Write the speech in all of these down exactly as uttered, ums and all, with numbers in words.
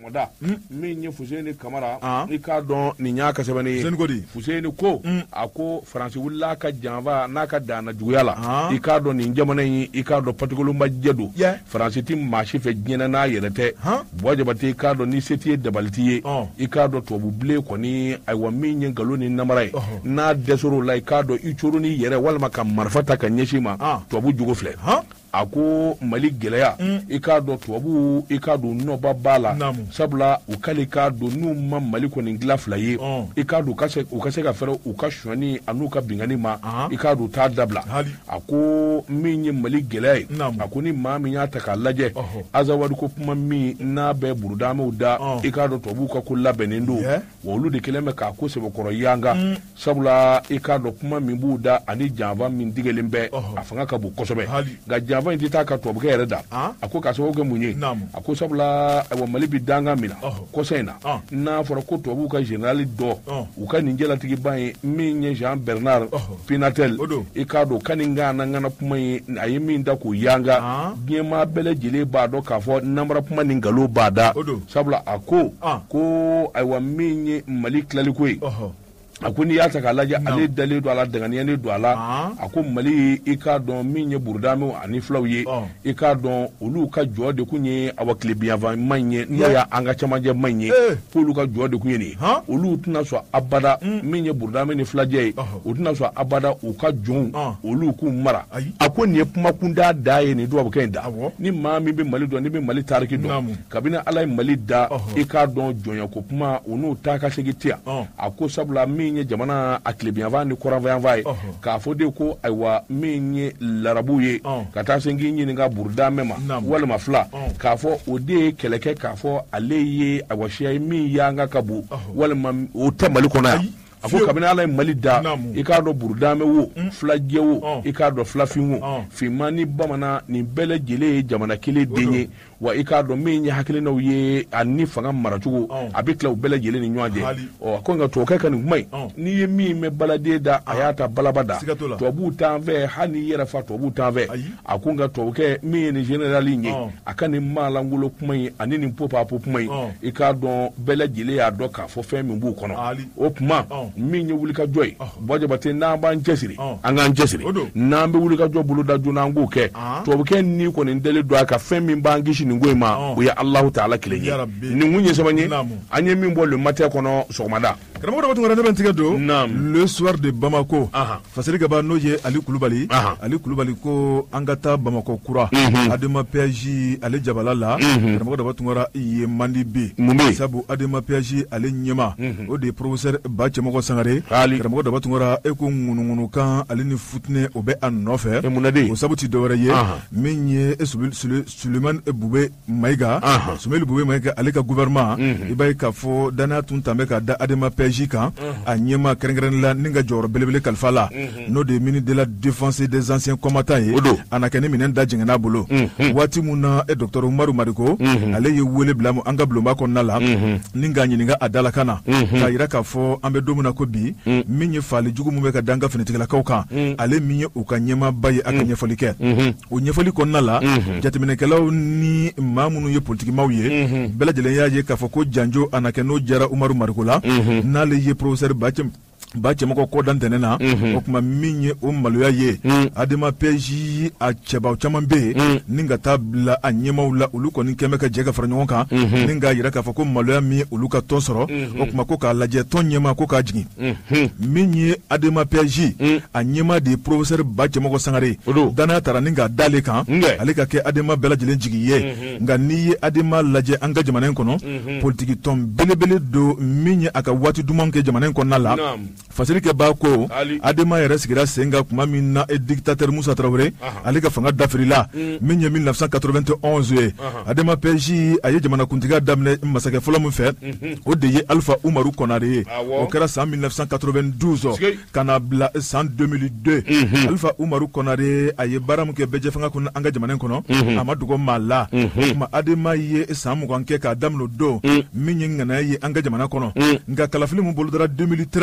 sɔgɔmada min ye Fuseni Kamara i k'a dɔn nin y'a ka sɛbɛnni ye Fuseni ko a ko Faransi wulila ka janfa n'a ka danna juguya la i k'a dɔn nin jamana in i k'a dɔn patikolonba jɛ don Faransi ti maa si fɛ diɲɛ n'a yɛrɛ tɛ Buwa Jabate i k'a dɔn ni se t'i ye dabali t'i ye i k'a dɔn tubabu bilen kɔni ayiwa min ye nkalon ni namara ye n'a dɛsɛr'o la i k'a dɔn i coro ni yɛrɛ walima ka marifa ta ka ɲɛsin ma tubabu jogo filɛ a ko Mali gɛlɛya i k'a dɔn tubabu i k'a dɔn nɔba b'a la sabula u k'ale k'a dɔn n'u ma Mali kɔni dilan fila ye i k'a dɔn u ka se ka fɛrɛ u ka sonyani a n'u ka bingani ma i k'a dɔn u t'a dabila a ko min ye Mali gɛlɛya ye a ko ni maa min y'a ta k'a lajɛ Azawadi ko kuma min n'a bɛ burudamew da i k'a dɔn tubabuw ka ko labɛnnen don wa olu de kɛlen bɛ k'a ko sɛbɛkɔrɔ yanga sabula i k'a dɔn kuma min b'u da ani janfa min digɛlen bɛ a fanga ka bon kosɛbɛ nka janfa in tɛ taa ka tubabukɛ yɛrɛ da a ko k'a sababu kɛ mun ye a ko sabula ayiwa Mali bi danga min na kɔsa in na n'a fɔra ko tubabuw ka général dɔ u ka nin jɛlatigiba ye min ye Jean Bernard Pinatel i k'a dɔn ka nin ŋana ŋana kuma ye a ye min da k'o yanga diɲɛmaa bɛɛ lajɛlen b'a dɔn k'a fɔ namara kuma ni nkalon b'a da sabula a ko ko ayiwa min ye Mali tilaliko ye a ko n'i y'a ta k'a lajɛ ale dalen don a la danganiyanen don a la a ko Mali i k'a dɔn min ye burudamew ani filaw ye i k'a dɔn olu ka jɔ de kun ye awa tilebiyanfan ma in ye n'o y'an ka cɛmancɛ ma in ye k'olu ka jɔ de kun ye nin ye olu tɛna sɔn abada min ye burudame ni filajɛ ye o tɛna sɔn abada u ka jɔnw olu k'u mara a ko nin ye kuma kunda da ye nin tubabukɛ in da ni maa min bɛ Mali dɔn ni bɛ Mali tariki dɔn kabini Ala ye Mali da i k'a dɔn jɔnyako kuma u n'u taa ka segin tɛ yan a ko sabula min ye jamana a tilebiyanfan ni kɔrɔnfɛyanfan ye k'a fɔ de ko ayiwa min ye larabu ye ka taa se k'i ɲininka burudame ma walima fila k'a fɔ o de ye kɛlɛ kɛ k'a fɔ ale ye ayiwa siya ye min yanga ka bon walima o tɛ Mali kɔnɔ yan a ko kabini Ala ye Mali da i k'a dɔn burudame wo filajɛ wo i k'a dɔn filafin wo finman ni bamanan nin bɛɛ lajɛlen ye jamana kelen den ye wa i k'a dɔn min ye hakilinaw ye ani fanga maracogo a bɛ tila u bɛɛ lajɛlen ni ɲɔgɔn cɛ ɔ a ko nka tubabukɛ ka nin kuma in n'i ye min mɛn baladen da a y'a ta balaba da tubabuw t'an fɛ hali n'i yɛrɛ fa tubabuw t'an fɛ a ko nka tubabukɛ min ye nin général in ye a ka nin maalankolo kuma in ani nin popapo kuma in i k'a dɔn bɛɛ lajɛlen y'a dɔn k'a fɔ fɛn min b'u kɔnɔ o kuma min ye wulikajɔ ye Buwa Jabate n'an b'an cɛsiri an k'an cɛsiri n'an bɛ wulikajɔ boloda joona an k'o kɛ tubabukɛ ni kɔni dalen don a ka fɛn min b'an kisi nin ko in ma o ye Alahu Taala kelen ye nin kun ye sɛbɛn ye an ye min bɔ le matin kɔnɔ sɔgɔmada karamɔgɔ dɔ tun wɛrɛ ne bɛ n tigɛ don le soir de Bamako Fasali Gaba n'o ye Ali Kulubali Ali Kulubali ko an ka taa Bamakɔ kura Adema Péage ale jabala la karamɔgɔ dɔ tun wɛrɛ ye mandi be sabu Adema Péage ale ɲɛma o de ye professeur Bacɛmɔgɔ Sangare karamɔgɔ dɔ tun wɛrɛ e ko ŋunuŋunukan ale ni futinɛ o bɛ a nɔfɛ o sabu ti dɔwɛrɛ ye min ye Sulemani Bube Mayiga Sumeli Bube Mayiga ale ka gouvernement i b'a ye k'a fɔ danaya tun tun bɛ ka da Adema Péage kan a ɲɛma kɛrɛnkɛrɛnnen la ni ka jɔyɔrɔ belebele kalifa la n'o de ye ministre de la défense des anciens combattants ye a na kɛ ni minɛn da jiginna bolo waati mun na e docteur Umaru Mariko ale ye wele bila an ka bulonba kɔnɔna la ni k'a ɲininka a dalakan na k'a yira k'a fɔ an bɛ don min na ko bi min ye faali jugu mun bɛ ka da an ka finitigilakaw kan ale min ye u ka ɲɛmaaba ye a ka ɲɛfɔli kɛ o ɲɛfɔli kɔnɔna la jateminɛkɛlaw ni maa minnu ye politikimaw ye bɛɛ lajɛlen y'a ye k'a fɔ ko janjo a na kɛ n'o jara Umaru Mariko la n'ale ye professeur Bacem Bacɛmɔgɔ kɔ dantɛnɛ na o tuma min ye o maloya ye Adema Péage a cɛbaw caman bɛ yen ni ka taa bila a ɲɛmaw la olu kɔni kɛmɛ ka jɛ ka fara ɲɔgɔn kan ni k'a yira k'a fɔ ko maloya min ye olu ka tɔn sɔrɔ o tuma ko k'a lajɛ tɔn ɲɛma ko k'a jigin min ye Adema Péage a ɲɛma de ye professeur Bacɛmɔgɔ Sangare danaya taara ni k'a d'ale kan ale ka kɛ Adema bɛɛ lajɛlen jigi ye nka n'i ye Adema lajɛ an ka jamana in kɔnɔ politiki tɔn belebele don min ye a ka waati dumanw kɛ jamana in kɔnɔna la Fasali Gaba ko Adema yɛrɛ sigira sen kan tuma min na dictateur Musa Traoré ale ka fanga dafirila min ye mille neuf cent quatre-vingt-onze ye Adema Péage a ye jamanakuntigiya daminɛ masakɛ fɔlɔ min fɛ o de ye Alpha Umaru Konare ye o kɛra san mille neuf cent quatre-vingt-douze ka na bila san deux mille deux Alpha Umaru Konare a ye baara min kɛ bɛɛ fanga kɔnɔ an ka jamana in kɔnɔ a ma dogo maa la o tuma Adema ye san mugan kɛ k'a daminɛ o don min ye ŋaniya ye an ka jamana kɔnɔ nka kalafili min bolodara deux mille treize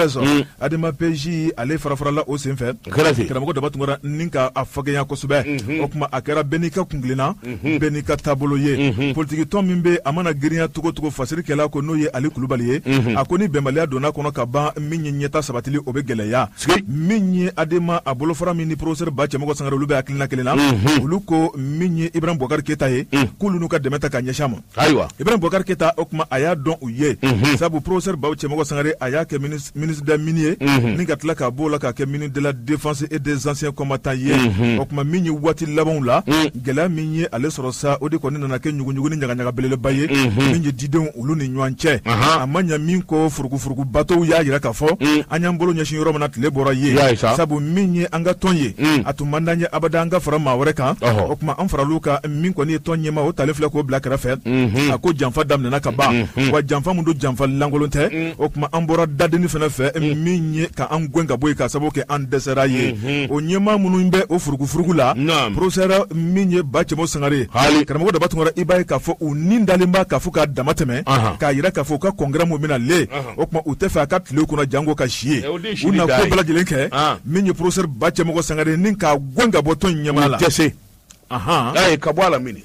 adema P J ale farafarala o senfɛ karamɔgɔ daba tun kɛra nin ka a fagenya kosɛbɛ o kuma a kɛra bɛɛ n'i ka kungilenna bɛɛ n'i ka taabolo ye politiki tɔn min bɛ a mana girinya togo togo fasirikɛla ko n'o ye Ali Kulubali ye a ko ni bɛnbaliya donna kɔnɔ ka ban min ye ɲɛta sabatili o bɛ gɛlɛya min ye adema a bolofara min ni professeur Ba Cɛmɔgɔ Sangare olu bɛ hakilina kelen na olu ko min ye Ibrahim Boubacar Keita ye k'olu n'u ka dɛmɛ ta ka ɲɛsin a ma Ibrahim Boubacar Keita o kuma a y'a dɔn u ye sabu professeur Ba Cɛmɔgɔ Sangare a y'a kɛ ministre des miniers ni ka tila ka b'o la ka kɛ ministre de la défense et des anciens combattants ye o kuma min ye waati labanw la gɛlɛya min ye ale sɔrɔ sa o de kɔni nana kɛ ɲuguɲugu ni ɲagaɲaga belebeleba ye min ye didenw olu ni ɲɔgɔn cɛ a ma ɲa min ko furugufurugu bateau y'a jira k'a fɔ an y'an bolo ɲɛsin yɔrɔ min na tile bɔra ye sabu min ye an ka tɔn ye a tun man d'an ye abada an ka fara maa wɛrɛ kan o kuma an faral'u kan min kɔni ye tɔn ɲɛma o talen filɛ k'o bila kɛrɛfɛ a ko janfa daminɛna ka ban wa janfa min don janfa lankolon tɛ o kuma an bɔra dadenni fana fɛ min ye ka an gɛn ka bɔ yen ka sababu kɛ an dɛsɛra ye o ɲɛma minnu bɛ o furugufurugu la professeur min ye Ba Cɛmɔgɔ Sangare karamɔgɔ daba tun kɛra i b'a ye k'a fɔ u nin dalen b'a k'a fɔ k'a dama tɛmɛ k'a yira k'a fɔ u ka congrès mun bɛna le o kuma u tɛ fɛ a ka tile kɔnɔ jango ka si ye u na ko bɛɛ lajɛlen kɛ min ye professeur Ba Cɛmɔgɔ Sangare ni k'a gɛn ka bɔ tɔn ɲɛma la tɛse ayi ka bɔ a la mini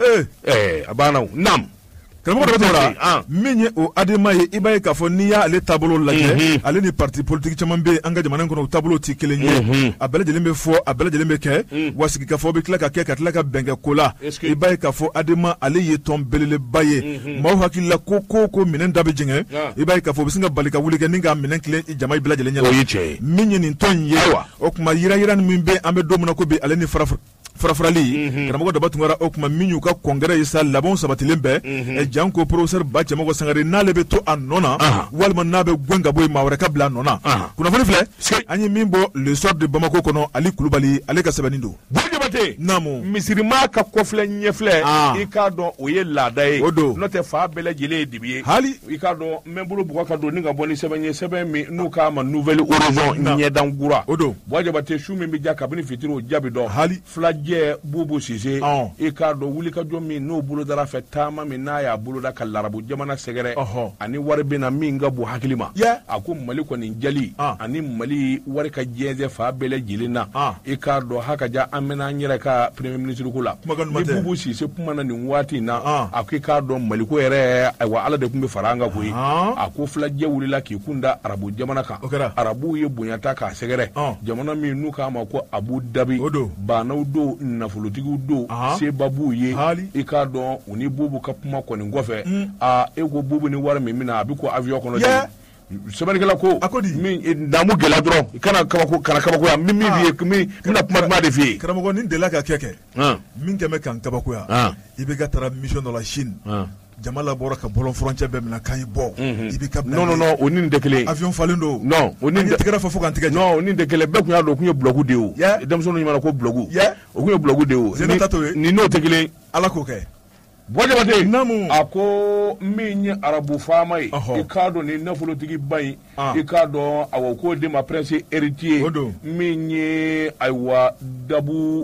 ee a banna nam karamɔgɔ dɔ tora min ye o adema ye i b'a ye k'a fɔ n'i y'ale taabolo lajɛ ale ni parti politique caman bɛ an ka jamana in kɔnɔ o taabolo tɛ kelen ye a bɛɛ lajɛlen bɛ fɔ a bɛɛ lajɛlen bɛ kɛ wa sigikafɔ bɛ tila ka kɛ ka tila ka bɛnkɛ ko la i b'a ye k'a fɔ adema ale ye tɔn belebeleba ye maaw hakili la ko ko ko minɛn da bɛ jɛngɛ i b'a ye k'a fɔ u bɛ se ka bali ka wuli kɛ ni ka minɛn tilen jama bɛɛ lajɛlen ɲɛna min ye nin tɔn in ye o kuma yira yira min bɛ an bɛ don min na ko bi ale ni farafara farafarali karamɔgɔ daba tun kɛra o kuma min y'u ka congrès ye sa labanw sabatilen bɛɛ jan ko professeur Ba Cɛmɔgɔ Sangare n'ale bɛ to a nɔ na walima n'a bɛ gɛn ka bɔ yen maa wɛrɛ ka bila a nɔ na kunnafoni filɛ an ye min bɔ le soir de Bamako kɔnɔ Ali Kulubali ale ka sɛbɛnni don Jabate naamu misirimaa ka kɔfilɛ ɲɛfilɛ i k'a dɔn o ye laada ye o don n'o tɛ fa bɛɛ lajɛlen ye dibi ye hali i k'a dɔn n bɛ bolo bugɔ ka don ni ka bɔ ni sɛbɛn ye sɛbɛn min n'u k'a ma nouvelle horizon ɲɛdan kura o don Jabate su min bɛ ja kabini fitiri o jaabi dɔn hali filajɛ Bubu Sise i k'a dɔn wulikajɔ min n'o bolodara fɛ taama min n'a y'a boloda ka larabu jamana sɛgɛrɛ ani wari bɛna min ka bon hakili ma a ko Mali kɔni jali ani Mali wari ka jɛnsɛn fa bɛɛ lajɛlen na i k'a dɔn hakaja an bɛna an yɛrɛ ka premier ministre ko la ni Bubu Sise kumana nin waati in na a ko i k'a dɔn Mali ko yɛrɛ ayiwa Ala de tun bɛ fara an kan koyi a ko filajɛ wulila k'i kun da arabu jamana kan arabuw ye bonyata k'a sɛgɛrɛ jamana min n'u k'a ma ko Abu Dhabi banaw do nafolotigiw do sebabuw ye i k'a dɔn u ni Bubu ka kuma kɔni kɔfɛ aa e ko Bubu ni wari min mina a bɛ ko avion kɔnɔ sɛbɛnnikɛla ko a ko di min damu gɛlɛya dɔrɔn kana kabako kana kabakoya min min f'i ye min bɛna kuma duman de f'i ye karamɔgɔ nin delila ka kɛ kɛ min kɛ bɛ kan kabakoya i bɛ ka taara mission dɔ la Chine jama labɔra ka bɔlɔn furancɛ bɛɛ minɛ kan i bɔ i bɛ ka non non non o ni nin tɛ kelen avion falen don non o ni tigɛra fɔ fo kan tigɛ non o ni tɛ kelen bɛɛ tun y'a dɔn o tun ye bloc de ye o denmisɛnninw ɲuman ko bloc o tun ye bloc de ye o Zeno ta t'o ye nin n'o tɛ kelen Ala k'o kɛ Jabate a ko min ye arabu faama ye i k'a dɔn ni nafolotigi ba in i k'a dɔn awa k'o de ma prince héritier min ye ayiwa dabu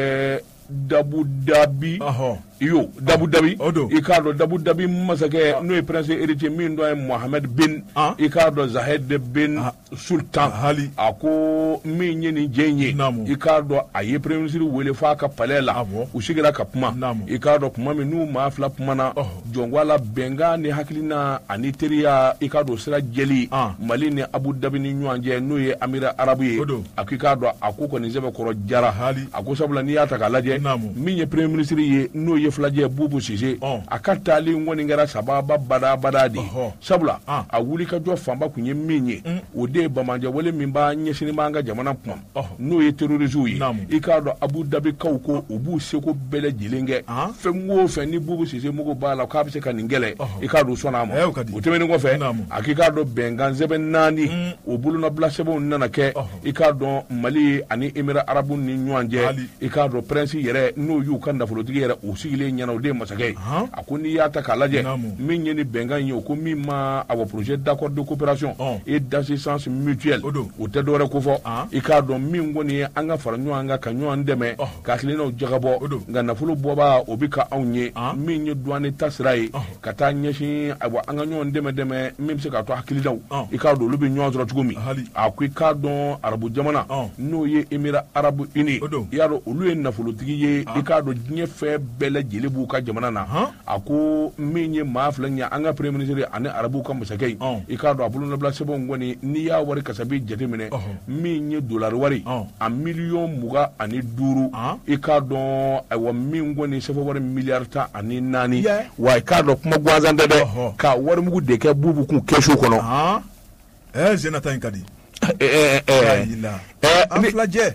dabu dabi iyo dabu dabi i k'a dɔn dabu dabi masakɛ n'o ye prince héritier min dɔ ye Mohamed bin i k'a dɔn Zayed bin Sultan a ko min ye nin jɛ in ye i k'a dɔn a ye premier ministre wele f'a ka palais la u sigira ka kuma i k'a dɔn kuma min n'u maa fila kumana jɔnko a la bɛnkan ni hakilina ani teriya i k'a dɔn sira jɛli Mali ni Abu Dhabi ni ɲɔgɔn cɛ n'o ye Amira Arabu ye a ko i k'a dɔn a ko kɔni sɛbɛn kɔrɔ jara a ko sabula n'i y'a ta k'a lajɛ min ye premier ministre ye n'o ye filajɛ Bubu Sise a ka taali kɔni kɛra sababa bada bada de sabula a wulikajɔ fanba kun ye min ye o de ye Bamanjɛ wale min b'a ɲɛsinin b'an ka jamana kuma n'o ye terroristes ye i k'a dɔn Abu Dhabi kaw ko u b'u seko bɛɛ lajɛlen kɛ fɛn o fɛn ni Bubu Sise mugu b'a la k'a bɛ se ka nin kɛlɛ i k'a dɔn sɔnna a ma o tɛmɛnen kɔfɛ a k'i k'a dɔn bɛnkan sɛbɛn naani o bolonabila sɛbɛnw nana kɛ i k'a dɔn Mali ani Émirats Arabes ni ɲɔgɔn cɛ i k'a dɔn prince yɛrɛ n'o y'u ka nafolotigi yɛrɛ u sigi sigilen ɲɛna o de ye masakɛ ye a ko n'i y'a ta k'a lajɛ min ye ni bɛnkan ye o ko min ma a wa projet d'accord de coopération et d'assistance mutuelle o tɛ dɔwɛrɛ ko fɔ i k'a dɔn min kɔni ye an ka fara ɲɔgɔn kan ka ɲɔgɔn dɛmɛ ka hakilinaw jagabɔ nka nafolo bɔbaa o bɛ ka anw ye min ye douane ta sira ye ka taa ɲɛsin ayiwa an ka ɲɔgɔn dɛmɛ dɛmɛ min bɛ se k'a to hakilinaw i k'a dɔn olu bɛ ɲɔgɔn sɔrɔ cogo min a ko i k'a dɔn arabu jamana n'o ye Émirats Arabes Unis i y'a dɔn olu ye nafolotigi ye i k'a dɔn diɲɛ fɛn bɛɛ lajɛlen b'u ka jamana na a ko min ye maa filɛ ɲɛ an ka premier ministre ani arabuw ka masakɛ ye i k'a dɔn a bolonabila sɛbɛnw kɔni n'i y'a wari kasabi jateminɛ min ye dolari wari a miliyɔn mugan ani duuru i k'a dɔn ayiwa min kɔni sɛbɛn wari miliyari tan ani naani wa i k'a dɔn kuma gansan tɛ dɛ ka warimugu de kɛ bubu kun kɛsu kɔnɔ ɛɛ zenata in ka di ɛɛ ɛɛ an filajɛ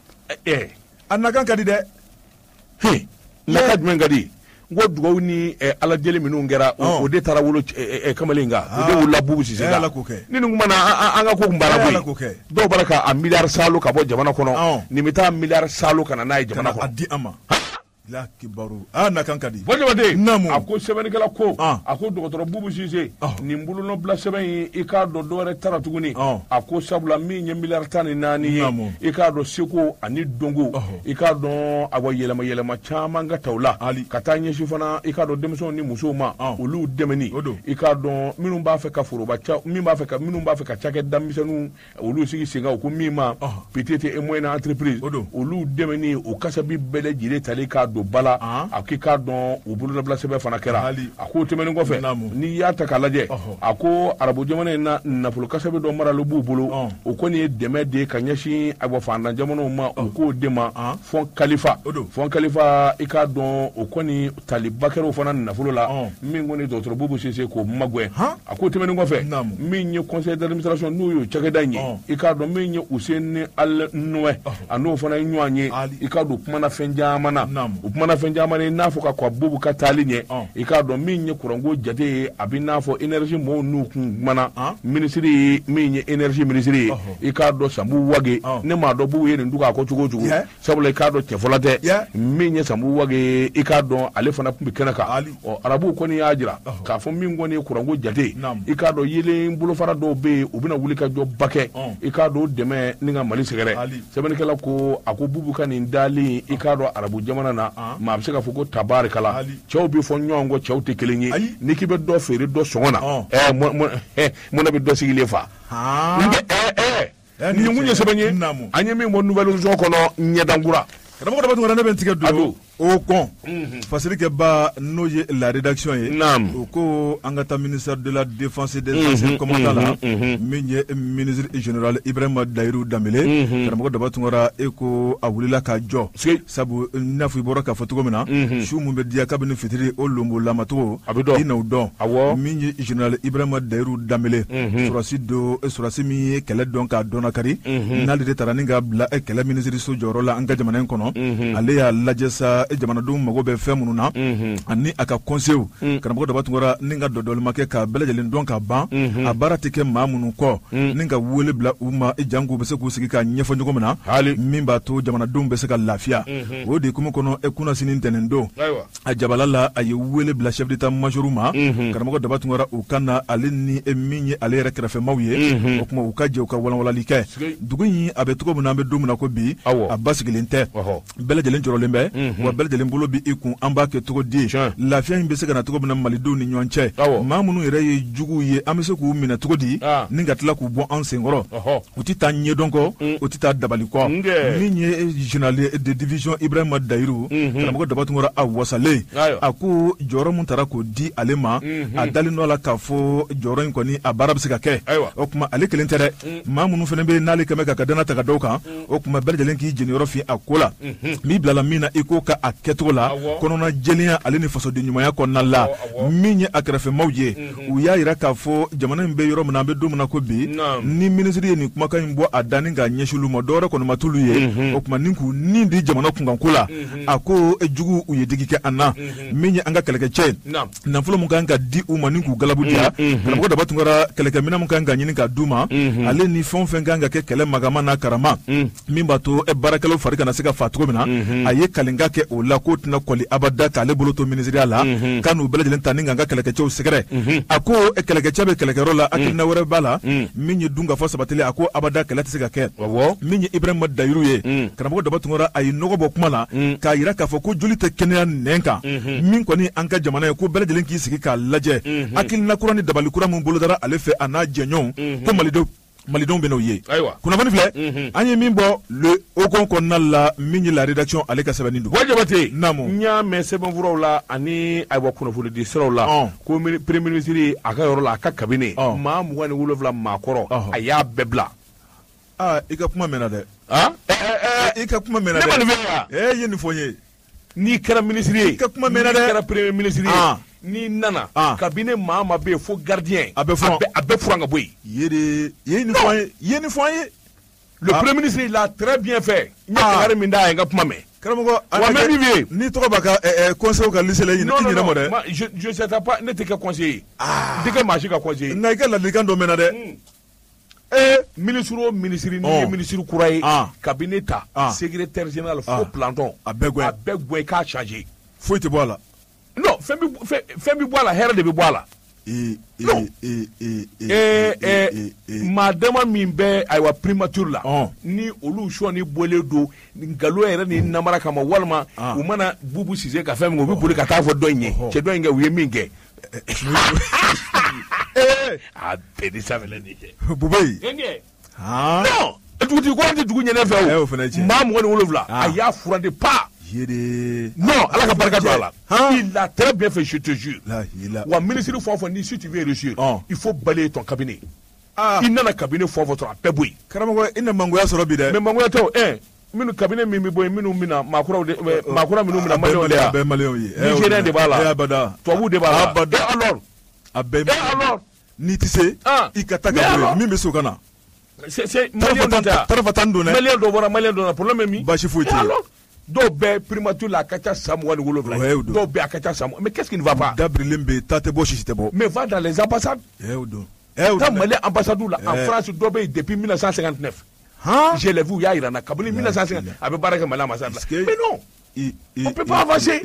a nakan ka di dɛ he naka jumɛn ka di n ko dugawu ni ala deli minnu kɛra o de taara wolo kamalen kan o de wolola bubu sisi kan ni nin kuma na an ka ko kun baara ko ye dɔw b'a ka miliyari salo ka bɔ jamana kɔnɔ nin bɛ taa miliyari salo ka na n'a ye jamana kɔnɔ a di an ma la kibaru a nakan ka di fɔjɔden namu a ko sɛbɛnnikɛla ko a ko dɔgɔtɔrɔ bubu sise nin bolonɔbila sɛbɛn in i k'a dɔn dɔwɛrɛ tara tuguni a ko sabula min ye miliyari tan ni naani ye i k'a dɔn seko ani dongo i k'a dɔn a wa yɛlɛma yɛlɛma caman ka taw la ka taa ɲɛsin fana i k'a dɔn denmisɛnw ni musow ma olu dɛmɛni i k'a dɔn minnu b'a fɛ ka foroba min b'a fɛ ka minnu b'a fɛ ka cakɛda misɛnninw olu sigi sen kan o ko min ma petite et moyenne entreprise olu dɛmɛni o kasabi bɛɛ lajɛlen tali k'a dɔn bala a k'i k'a dɔn u bolonabila sɛbɛn fana kɛra a ko tɛmɛnen kɔfɛ n'i y'a ta k'a lajɛ a ko arabu jamana in na nafolo kasabi dɔ marali b'u bolo o kɔni ye dɛmɛ de ka ɲɛsin ayiwa fantan jamanaw ma u k'o de ma fɔn kalifa fɔn kalifa i k'a dɔn o kɔni taliba kɛra fana nafolo la min kɔni dɔgɔtɔrɔ bubu sise k'o magwɛ a ko tɛmɛnen kɔfɛ min ye conseil d'administration n'o ye cakɛda in ye i k'a dɔn min ye Useni Al Nuwɛ a n'o fana ye ɲɔgɔn ye i k'a dɔn kumana fɛn caman na o kumana fɛn caman ye n'a fɔ ka kɔ bubu ka taali ɲɛ i k'a dɔn min ye kuranko jate ye a bɛ n'a fɔ énergie mɔgɔw n'u kun kumana minisiri ye min ye énergie minisiri ye i k'a dɔn Sambu Wage ne m'a dɔn bubu ye nin dugu a ko cogo o cogo sabula i k'a dɔn cɛfɔla tɛ min ye Sambu Wage i k'a dɔn ale fana tun bɛ kɛnɛ kan ɔ arabuw kɔni y'a jira k'a fɔ min kɔni ye kuranko jate i k'a dɔn yelen bolofara dɔw bɛ yen u bɛna wuli ka jɔ ba kɛ i k'a dɔn dɛmɛ ni ka Mali sɛgɛrɛ sɛbɛnnikɛla ko a ko bubu ka nin dali i k'a dɔn arabu jamana na maa bɛ se k'a fɔ ko tabarikala cɛw bɛ fɔ ɲɔgɔn kɔ cɛw tɛ kelen ye n'i k'i bɛ dɔ feere dɔ sɔngɔ na ɛɛ mun na bɛ dɔ sigilen fa ɛɛ ɛɛ nin kun ye sɛbɛn ye an ye min bɔ nouvelle vision kɔnɔ ɲɛdankura karamɔgɔ dama tun ne bɛ n tigɛ don o kɔn fasirikɛba n'o ye la rédaction ye o ko an ka taa ministère de la défense et des anciens commandants la min ye ministre général Ibrahima Dayiru Danbele karamɔgɔ daba tun e ko a wulila ka jɔ sabu n'a fɔ i bɔra k'a fɔ cogo min na su mun bɛ diya kabini fitiri o lombo lamacogo i n'o dɔn min ye général Ibrahima Dayiru Danbele surasi do surasi min ye kɛlɛ dɔn k'a dɔnna kari n'ale de taara ni ka bila kɛlɛ ministre so jɔyɔrɔ la an ka jamana in kɔnɔ ale y'a lajɛ sa jamanadenw mago bɛ fɛn minnu na ani a ka conseil karamɔgɔ daba tun ni ka dɔdɔli ma kɛ ka bɛɛ lajɛlen dɔn ka ban a baara tɛ kɛ maa minnu kɔ ni ka wele bila u ma janko bɛ se k'u sigi ka ɲɛfɔ ɲɔgɔn min na min b'a to jamanadenw bɛ se ka lafiya o de kuma kɔnɔ e kunna sini ntɛnɛn don a jabala la a ye wele bila chef d'état major ma karamɔgɔ daba tun u ka na ale ni min ye ale yɛrɛ kɛrɛfɛmaw ye o kuma u ka jɛ u ka walawalali kɛ dugu in a bɛ cogo min na an bɛ don min na ko bi a ba sigilen tɛ bɛɛ lajɛlen jɔrɔlen bɛ wa bɛɛ lajɛlen bolo bi i kun an b'a kɛ cogo di lafiya in bɛ se ka na cogo min na malidenw ni ɲɔgɔn cɛ maa minnu yɛrɛ ye juguw ye an bɛ se k'u minɛ cogo di ni ka tila k'u bɔ an senkɔrɔ u tɛ taa ɲɛdɔn kɔ u tɛ taa dabali kɔ min ye général de division Ibrahima Dayiru karamɔgɔ daba tun a wasalen a ko jɔyɔrɔ min taara k'o di ale ma a dalen nɔ la k'a fɔ jɔyɔrɔ in kɔni a baara bɛ se ka kɛ o tuma ale kelen tɛ dɛ maa minnu fana bɛ n'ale kɛmɛ ka ka dana ta ka dɔw kan o tuma bɛɛ lajɛlen k'i jeniyɔrɔ fin a ko la min bilala min na i ko ka a kɛcogo la kɔnɔna jɛlenya ale ni fasoden ɲumanya kɔnɔna la min ye a kɛrɛfɛmaw ye u y'a jira k'a fɔ jamana in bɛ yɔrɔ min na an bɛ don min na ko bi ni minisiri ye nin kumakan in bɔ a danni k'a ɲɛsin olu ma dɔwɛrɛ kɔni ma t'olu ye o tuma ni k'u nin di jamana kunkanko la a ko jugu u ye digi kɛ an na min ye an ka kɛlɛkɛcɛ nafolo min kan ka di u ma ni k'u galabu diya karamɔgɔ daba tun kɛra kɛlɛkɛminɛn min kan ka ɲini k'a d'u ma ale ni fɛn o fɛn kan ka kɛ kɛlɛ magama n'a karama min b'a to baarakɛlaw fari kana se ka fa cogo min na a ye kalenka kɛ o la ko tɛna kɔli abada k'ale bolo to ministeriya la ka n'u bɛɛ lajɛlen ta ni ka n ka kɛlɛkɛcɛw sɛgɛrɛ a ko kɛlɛkɛcɛ bɛ kɛlɛkɛyɔrɔ la hakilina wɛrɛ b'a la min ye dun ka fɔ sabatilen a ko abada kɛlɛ tɛ se ka kɛ min ye Ibrahima Dayiru ye karamɔgɔ Daba Tunkara a ye nɔgɔ bɔ kuma la k'a yira k'a fɔ ko joli tɛ kɛnɛya nɛn kan min kɔni an ka jamana ye ko bɛɛ lajɛlen k'i sigi k'a lajɛ hakilina kura ni dabali kura min bolodara ale fɛ a n'a jɛɲɔgɔnw ko malidenw malidenw bɛn'o ye kunnafoni filɛ an ye min bɔ le Haut kɔnɔna la min ye la rédaction ale ka sɛbɛnni don Jabate naamu n y'a mɛn sɛbɛnfuraw la ani ayiwa kunnafoni di siraw la ko premier ministre a ka yɔrɔ la a ka cabinet maa mugan ni wolonwula maakɔrɔ a y'a bɛɛ bila aa i ka kuma mɛnna dɛ i ka kuma mɛnna dɛ ne ma nin fɛ yan ee i ye nin fɔ n ye n'i kɛra ministre ye i ka kuma mɛnna dɛ n'i kɛra premier ministre ye n'i nana cabinet maa ma bɛ yen fo gardien a bɛ furan a bɛ furan ka bɔ yen i ye de i ye nin fɔ an ye i ye nin fɔ an ye le premier ministre il a très bien fait n ye kangari min d'a ye n ka kuma mɛn karamɔgɔ wa mɛ min bɛ yen n'i tɔgɔ b'a ka conseil ka liste la i ɲinɛ mɔ dɛ je je sais pas ne tɛ kɛ conseiller n tɛ kɛ maa si ka conseiller nka i ka ladilikan dɔ mɛnna dɛ ee ministre o ministre n'i ye ministre kura ye cabinet ta secrétaire général fo planton a bɛɛ gɛn a bɛɛ gɛn k'a changer foyi tɛ bɔ a la non fɛn bɛ fɛn bɛ bɔ a la hɛrɛ de bɛ bɔ a la non maa dama min bɛ ayiwa primature la ni olu sɔnni bɔlen don nkalon yɛrɛ ni namara kama walima u mana bubu sise ka fɛn min u bɛ boli ka taa fɔ dɔ in ye cɛ dɔ in kɛ u ye min kɛ a bɛɛ ni sanfɛla de kɛ bubayi non dugutigi kɔrɔ tɛ dugu ɲɛnɛ fɛ o maa mugan ni wolonwula a y'a furan de pa non ala ka barika don a la il a très bien fait je te jure wa ministre fɛn o fɛn ni si tu veux réussir il faut balayer ton cabinet i nana cabinet fɛn o fɛn sɔrɔ a bɛɛ bɔ yen karamɔgɔ i na mangoya sɔrɔ bi dɛ mais mangoya tɛ o ɛn minnu cabinet min bɛ bɔ yen minnu bɛna maakuraw de maakura minnu bɛna maliyɛnw de y'a bɛɛ maliyɛnw ye nigérien de b'a la tubabuw de b'a la abada alors a bɛɛ alors n'i tɛ se i ka taa ka bɔ yen min bɛ se o ka na c'est maliyɛn dɔ tɛ tarafa tan don dɛ maliyɛn dɔ bɔra maliyɛn dɔ na problème ye min baasi foyi tɛ yen dɔw bɛ primature la a ka ca san mugan ni wolonwula ye dɔw bɛ a ka ca san mais qu'est-ce qui ne va pas dabirilen bɛ taa tɛ bɔ sisi tɛ bɔ mais va dans les ambassades taa Mali ambassade la en France dɔw bɛ yen depuis mille neuf cent cinquante-neuf je l'ai vu u y'a yira n na kabini mille neuf cent cinquante a bɛ baara kɛ Mali ambassade la mais non on peut pas avancer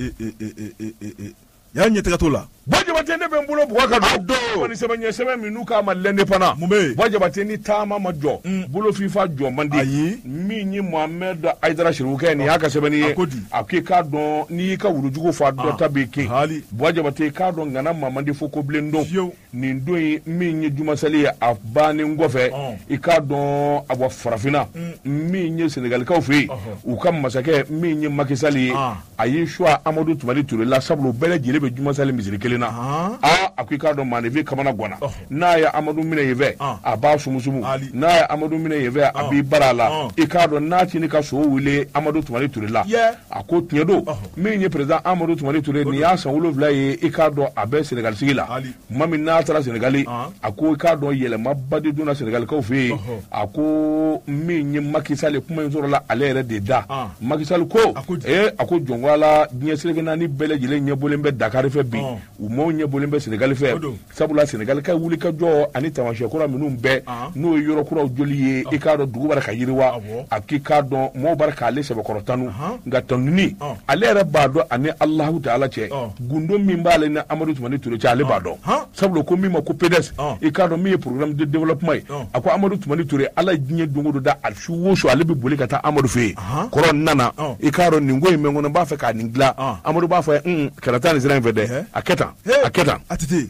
y'a ɲɛtɛgɛ t'o la Boy Jabate ne bɛ n bolo bugɔ ka don kɔni sɛbɛn ɲɛ sɛbɛn min n'u k'a ma l'indépendant mun bɛ yen Boy Jabate ni taama ma jɔ bolo fifa jɔ man di ayi min ye Mohamed Aidara Chérifou nin y'a ka sɛbɛnni ye a ko i k'a dɔn n'i y'i ka wulujugu fɔ a dɔ ta b'i kin Boy Jabate k'a dɔn ŋana maa man di fo ko bilen don nin don in min ye jumasali ye a bannen kɔfɛ i k'a dɔn a bɔ farafinna min ye Sénégalikaw fɛ yen u ka masakɛ min ye Macky Sall ye a ye choix Amadou Toumani Touré la sabula u bɛɛ lajɛlen bɛ jumasali misiri kelen na aa a ko i k'a dɔn maanifin kamana ganna n'a ye Amadu minɛ yen fɛ a b'a sumusumu n'a ye Amadu minɛ yen fɛ a b'i bara a la i k'a dɔn n'a ti ni ka so wele Amadu Toumani Touré la a ko tiɲɛ don min ye président Amadu Toumani Touré nin y'a san wolonwula ye i k'a dɔn a bɛ Sénégal sigi la tuma min n'a taara Sénégali a ko i k'a dɔn yɛlɛmaba de donna Sénégalikaw fɛ yen a ko min ye Macky Sall kuma in sɔrɔla ale yɛrɛ de da Macky Sall ko ee a ko jɔn ko ala diɲɛ seleke naani bɛɛ lajɛlen ɲɛbɔlen bɛ Dakar fɛ bi u maaw ɲɛbɔlen bɛ Sénégal fɛ sabula Sénégal ka wuli ka jɔ ani taamasiyɛn kura minnu bɛɛ n'o ye yɔrɔ kuraw joli ye i k'a dɔn dugu b'a ka yiriwa a k'i k'a dɔn mɔgɔw b'a k'ale sɛbɛkɔrɔ tanu nka tɔnini ale yɛrɛ b'a dɔn ani Alahu Taala cɛ gundo min b'ale ni Amadu Toumani Touré cɛ ale b'a dɔn sabula ko min ma ko P D S i k'a dɔn min ye programme de développement ye a ko Amadu Toumani Touré ala ye diɲɛ don o don da a su o su ale bɛ boli ka taa Amadu fɛ yen kɔrɔ nana i k'a dɔn nin ko in bɛ n kɔnɔ n b'a fɛ k'a nin dilan Amadu b'a fɔ kana taa nin sira in fɛ dɛ a kɛ tan a kɛ tan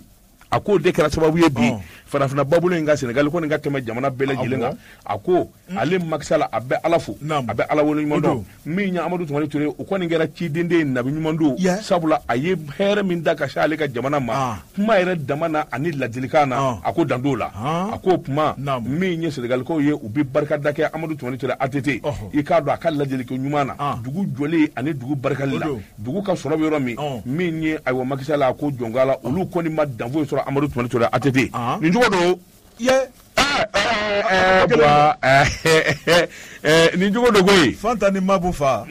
a ko de kɛra sababu ye bi farafina babolo in ka Sénégal ko nin ka tɛmɛ jamana bɛɛ lajɛlen kan a ko ale Macky Sall a bɛ ala fo a bɛ ala wolo ɲuman dɔn min ye Amadu Toumani Touré o kɔni kɛra ciden de ye nabi ɲuman don sabula a ye hɛrɛ min da ka se ale ka jamana ma kuma yɛrɛ dama na ani ladilikan na a ko dan t'o la a ko kuma min ye Sénégalikaw ye u bɛ barikada kɛ Amadu Toumani Touré A T T i k'a dɔn a ka ladilike ɲuman na dugu jɔlen ani dugu barikali la dugu ka sɔrɔ bɛ yɔrɔ min min ye ayiwa Macky Sall a ko jɔnka la olu kɔni ma dan foyi sɔrɔ Amadu Toumani Touré A T T nin cogo don nin cogo don koyi Fanta ni Mabu fa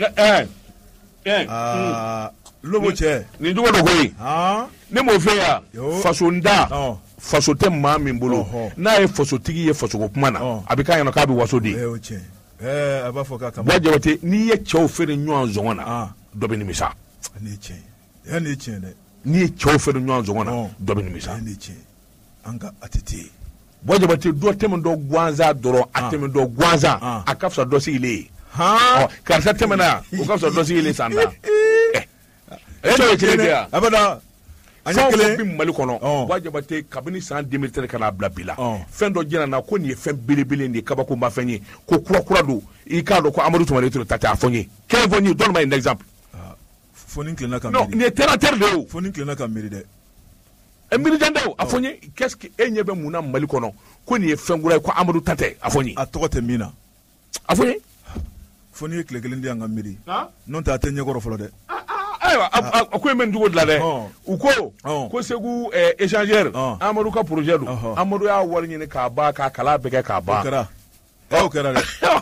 lobo cɛ nin cogo don koyi ne m'o fɛ yan faso nda faso tɛ maa min bolo n'a ye fasotigi ye fasoko kuma na a bɛ k'a ɲɛna k'a bɛ waso de a b'a fɔ k'a kama Boy Jabate n'i ye cɛw feere ɲɔgɔn zɔngɔn na dɔ bɛ nimisa ni tiɲɛ ya ni tiɲɛ dɛ ni ye cɛw fɛ ɲɔgɔn zɔngɔn na dɔ bɛ nimisa ni tiɲɛ an ka atite bɔ jabate dɔ tɛmɛ dɔ gansan dɔrɔn a tɛmɛ dɔ gansan a ka fisa dɔ sigilen ye karisa tɛmɛna o ka fisa dɔ sigilen san tan ɛ e dɔ ye kelen de yan abada an ye kelen bi Mali kɔnɔ bɔ jabate kabini san deux mille treize ka n'a bila bi la fɛn dɔ jɛna na ko nin ye fɛn belebele de ye kabako ma fɛn ye ko kura kura don i k'a dɔn ko Amadu Tumani Ture ta tɛ a fɔ n ye kelen fɔ n ye donne-moi un exemple fo ni tilenna ka non nin ye terre à terre de ye fo ni tilenna ka miiri dɛ ɛ miiri jan dɛ o a fɔ n ye qu'est-ce que e ɲɛ bɛ mun na Mali kɔnɔ ko nin ye fɛn kura ye ko Amadu ta tɛ a fɔ n ye a tɔgɔ tɛ min na a fɔ n ye fo ni ye tile kelen di an ka miiri n'o tɛ a tɛ ɲɛkɔrɔ fɔlɔ dɛ ayiwa a ko in bɛ nin cogo de la dɛ u ko ko Segu échangeur Amadu ka projet don Amadu y'a wari ɲini k'a ban k'a kalan bɛɛ kɛ k'a ban o kɛra o kɛra dɛ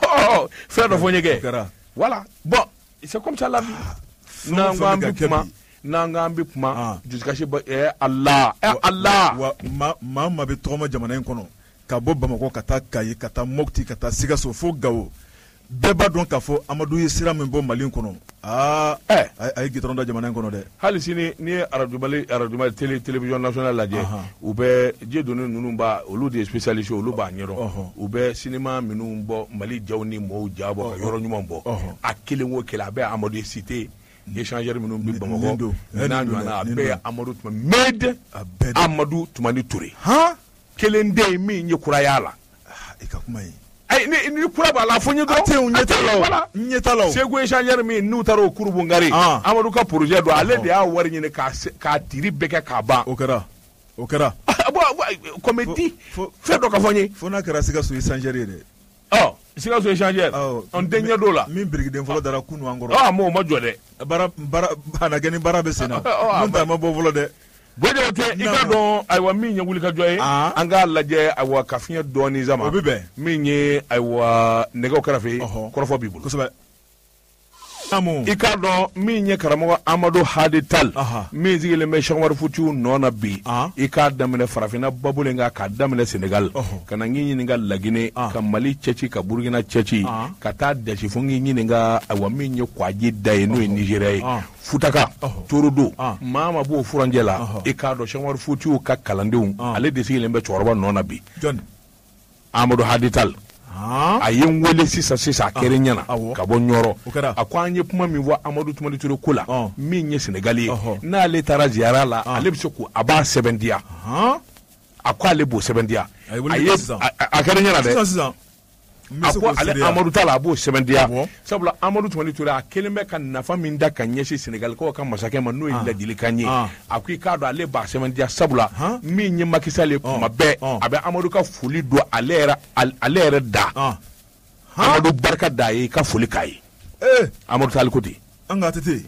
fɛn dɔ fɔ n ye kɛ voilà bon c'est comme ça la vie n'an ko an bɛ kuma n'an ko an bɛ kuma dusukasi ɛ Allah ɛ Allah wa maa maa maa bɛ tɔgɔma jamana in kɔnɔ ka bɔ Bamakɔ ka taa Kayi ka taa Mopti ka taa Sikaso fo Gawo bɛɛ b'a dɔn k'a fɔ Amadu ye sira min bɔ Mali kɔnɔ aa ɛ a ye gitɔrɔn da jamana in kɔnɔ dɛ hali sini n'i ye Radio Mali Radio Mali télé télévision nationale lajɛ u bɛ diɲɛ donni ninnu b'a olu de ye spécialiste olu b'a ɲɛdɔn u bɛ cinéma minnu bɔ Mali jaw ni mɔɔw ja bɔ ka yɔrɔ ɲuman bɔ a kelen o kelen a bɛ Amadu ye cité échangeur minnu bɛ Bamakɔ n'a ɲɔgɔnna a bɛɛ ye Amadu Tumani Maître Amadu Tumani Ture kelen de ye min ye kuraya la i ka kuma ye ni kura b'a la fo n ye dɔrɔn n ɲɛ t'a la Segu échangeur min n'u taara o Kurubungari Amadu ka projet don ale de y'a wari ɲini k'a tiri bɛɛ kɛ k'a ban o kɛra o kɛra comme di fɛn dɔ ka fɔ n ye fo n'a kɛra Sikaso échangeur ye dɛ ɔ Sikaso échangeur an tɛ ɲɛ d'o la min birikiden fɔlɔ dara kunu an kɔrɔ ɔ mais o ma jɔ dɛ baara baara a na kɛ ni baara bɛ sen na n'o tɛ a ma bɔ fɔlɔ dɛ Bɔjɛ tɛ i ka dɔn ayiwa min ye wulikajɔ ye an k'a lajɛ ayiwa ka fiɲɛ dɔɔni sama o bɛ bɛn min ye ayiwa nɛgɛw kɛrɛfɛ kɔrɔfɔ b'i bolo kosɛbɛ i k'a dɔn min ye karamɔgɔ Amadu Hadi Tal min sigilen bɛ Cheikh Umaru Futiyu nɔ na bi i k'a daminɛ farafinna babulen kan k'a daminɛ Senegal ka na n'i ɲininka Laginɛ ka Mali cɛci ka Burukina cɛci ka taa dasi fo n'i ɲininka ayiwa min ye Kwadji da ye n'o ye Nigéria ye Futaka Torodo maa ma b'o furanjɛ la i k'a dɔn Cheikh Umaru Futiyu ka kalandenw ale de sigilen bɛ cɛkɔrɔba nɔ na bi Amadu Hadi Tal a ye n wele sisan sisan a kɛra ɲɛna ka bɔ ɲɔrɔ a ko an ye kuma min fɔ Amadu Tumani Ture ko la min ye Senegali ye n'ale taara ziyara la ale bɛ se ko a b'a sɛbɛntiya a ko ale b'o sɛbɛntiya a kɛra ɲɛna dɛ a ko ale Amadu ta la a b'o sɛbɛntiya sabula Amadu Tumani Ture a kelen bɛ ka nafa min da ka ɲɛsin Senegalikaw ka masakɛ ma n'o ye ladilikan ye a ko i k'a dɔn ale b'a sɛbɛntiya sabula min ye Macky Sall ye kuma bɛɛ a bɛ Amadu ka foli don ale yɛrɛ ale yɛrɛ da Amadu barika da ye i ka foli k'a ye Amadu Tall ko ten an ka tete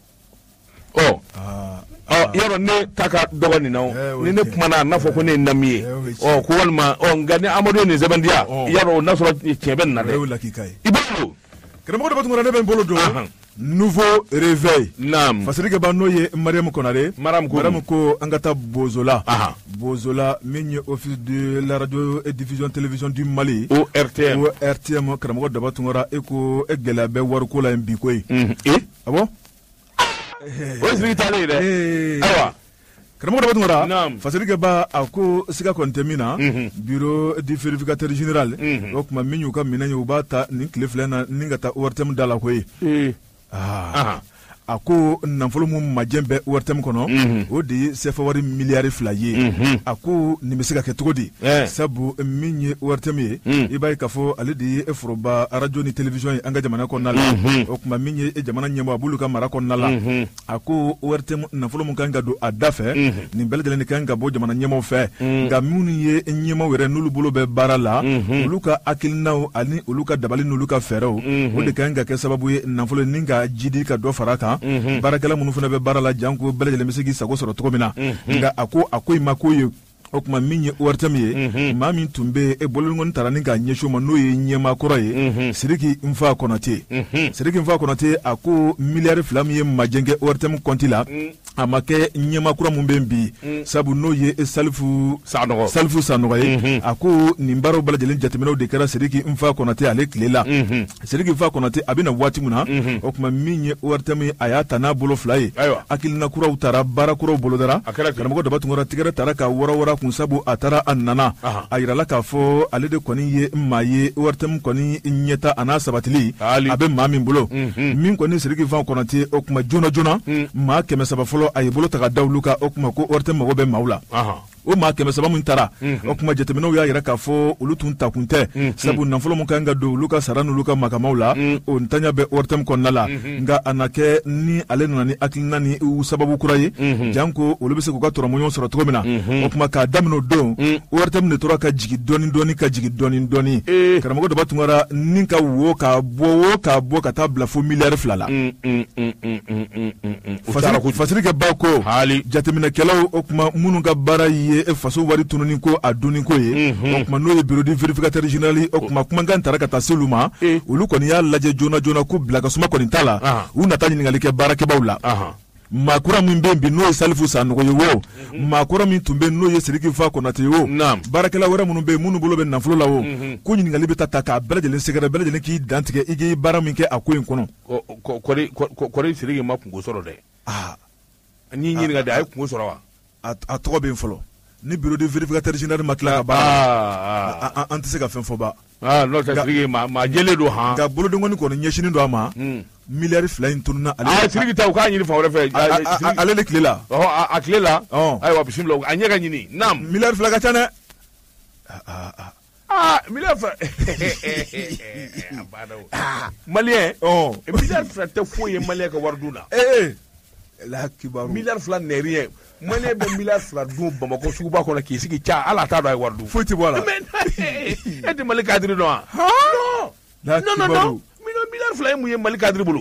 ɔ ɔ yɔrɔ ne ta ka dɔgɔ nin na ni ne kumana n'a fɔ ko ne ye nami ye ɔ ko walima ɔ nka ni Amadu ye nin sɛbɛntiya yɔrɔ n'a sɔrɔ tiɲɛ bɛ nin na dɛ i b'a don karamɔgɔ dɔ bɛ tuguni ne bɛ n bolo don nouveau réveil naam fasirikɛba n'o ye Mariam Konare Mariam ko Mariam ko an ka taa Bozola Bozola min ye office de la radio et diffusion télévision du Mali O R T M O R T M karamɔgɔ daba tungara e ko e gɛlɛya bɛ wariko la yen bi ko ye ah bon o ye sigi taalen ye dɛ ayiwa karamɔgɔ daba tungara fasirikɛba a ko siga kɔni tɛ min na bureau du vérificateur général o tuma min y'u ka minɛn ye u b'a ta nin tile fila na ni ka taa O R T M da la ko ye aa a ko nafolo min majɛ bɛ O R T M kɔnɔ o de ye C F A wari miliyari fila ye a ko nin bɛ se ka kɛ cogo di sabu min ye O R T M ye i b'a ye k'a fɔ ale de ye foroba radio ni télévision ye an ka jamana kɔnɔna la o tuma min ye jamana ɲɛmɔgɔ a b'olu ka mara kɔnɔna la a ko O R T M nafolo min kan ka don a da fɛ nin bɛɛ lajɛlen kan ka bɔ jamana ɲɛmɔgɔ fɛ nka minnu ye ɲɛmɔgɔ yɛrɛ n'olu bolo bɛ baara la olu ka hakilinaw ani olu ka dabali n'olu ka fɛɛrɛw o de kan ka kɛ sababu ye nafolo ni ka jidi ka dɔ fara kan baarakɛla minnu fana bɛ baara la janko bɛɛ lajɛlen bɛ se k'i sago sɔrɔ cogo min na nka a ko a ko i ma ko ye o kuma min ye O R T M ye maa min tun bɛ e bolokɔni taara ni ka ɲɛsin ma n'o ye ɲɛmaa kɔrɔ ye Sidiki Nfa Konate Sidiki Nfa Konate a ko miliyari fila min ye majɛnkɛ O R T M compte la a ma kɛ ɲɛmaa kura min bɛ bi sabu n'o ye Salifu Salifu Sanɔgɔ ye a ko nin baaraw bɛɛ lajɛlen jateminɛw de kɛra Sidiki Nfa Konate ale tile la Sidiki Nfa Konate a bɛna waati min na o kuma min ye O R T M ye a y'a ta n'a bolo fila ye hakilina kuraw taara baara kuraw bolodara karamɔgɔ Daba Tunkara tigɛrɛ taara ka wɔrɔwɔrɔ kun sabu a taara a nana a yirala k'a fɔ ale de kɔni ye maa ye O R T M kɔni ɲɛta a n'a sabatili a bɛ maa min bolo min kɔni Sidiki Nfa Konate o kuma joona joona maa kɛmɛ saba fɔlɔ a ye bolo ta ka da olu kan o kuma ko O R T M mago bɛ maaw la o maa kɛmɛ saba min taara o kuma jateminɛw y'a yira k'a fɔ olu tun ta kun tɛ sabu nafolo min kan ka don olu ka sara n'olu ka magamaw la o ntanya bɛ O R T M kɔnɔna la nka a na kɛ ni ale nana ni hakilina ni sababu kura ye janko olu bɛ se k'u ka tɔrɔmɔɲɔgɔn sɔrɔ cogo min na o kuma k'a daminɛ o don O R T M de tora ka jigin dɔɔni dɔɔni ka jigin dɔɔni dɔɔni karamɔgɔ Daba Tunkara ni ka wo k'a bɔ wo k'a bɔ ka taa bila fo miliyari fila la fasiri kɛ baw ko jateminɛkɛlaw o kuma minnu ka baara ye faso wari tununi ko a dunni ko ye o kuma n'o ye bureau du vérificateur général o kuma kumakan taara ka taa se olu ma olu kɔni y'a lajɛ joona joona ko bila ka suma kɔni t'a la u nata ɲininkali kɛ baarakɛbaw la maa kura min bɛ yen bi n'o ye Salifu Sanɔgɔ ye wo maa kura min tun bɛ yen n'o ye Sidiki Nfa Konate ye wo baarakɛla wɛrɛ minnu bɛ yen minnu bolo bɛ nafolo la wo ko ɲininkali bɛ taa ta k'a bɛɛ lajɛlen sɛgɛrɛ bɛɛ lajɛlen k'i dantigɛ i k'i baara min kɛ a ko in kɔnɔ kɔri Sidiki ma kungo sɔrɔ dɛ ni ɲininka de a ye kungo sɔrɔ wa a tɔgɔ bɛ yen fɔlɔ ni bureau du vérificateur général ma tila ka baara an tɛ se ka fɛn fɔ ba n'o tɛ Sidiki maa jɛlen don han nka bolodengɔni kɔni ɲɛsinin don a ma miliyari fila in tununa ale Sidiki ta u k'a ɲini fan wɛrɛ fɛ ale de tile la a tile la ayiwa bisimila a ɲɛ ka ɲini naam miliyari fila ka ca dɛ ah miliyari fila maliyɛn miliyari fila tɛ foyi ye maliyɛn ka wari dun na miliyari fila nɛriyɛn maliyɛn bɛ miliyari fila dun Bamakɔ suguba kɔnɔ k'i sigi ca ala t'a dɔn a ye wari dun foyi tɛ bɔ a la e tɛ Mali kadiri dɔn wa non non non miliyari fila ye mun ye Mali kadiri bolo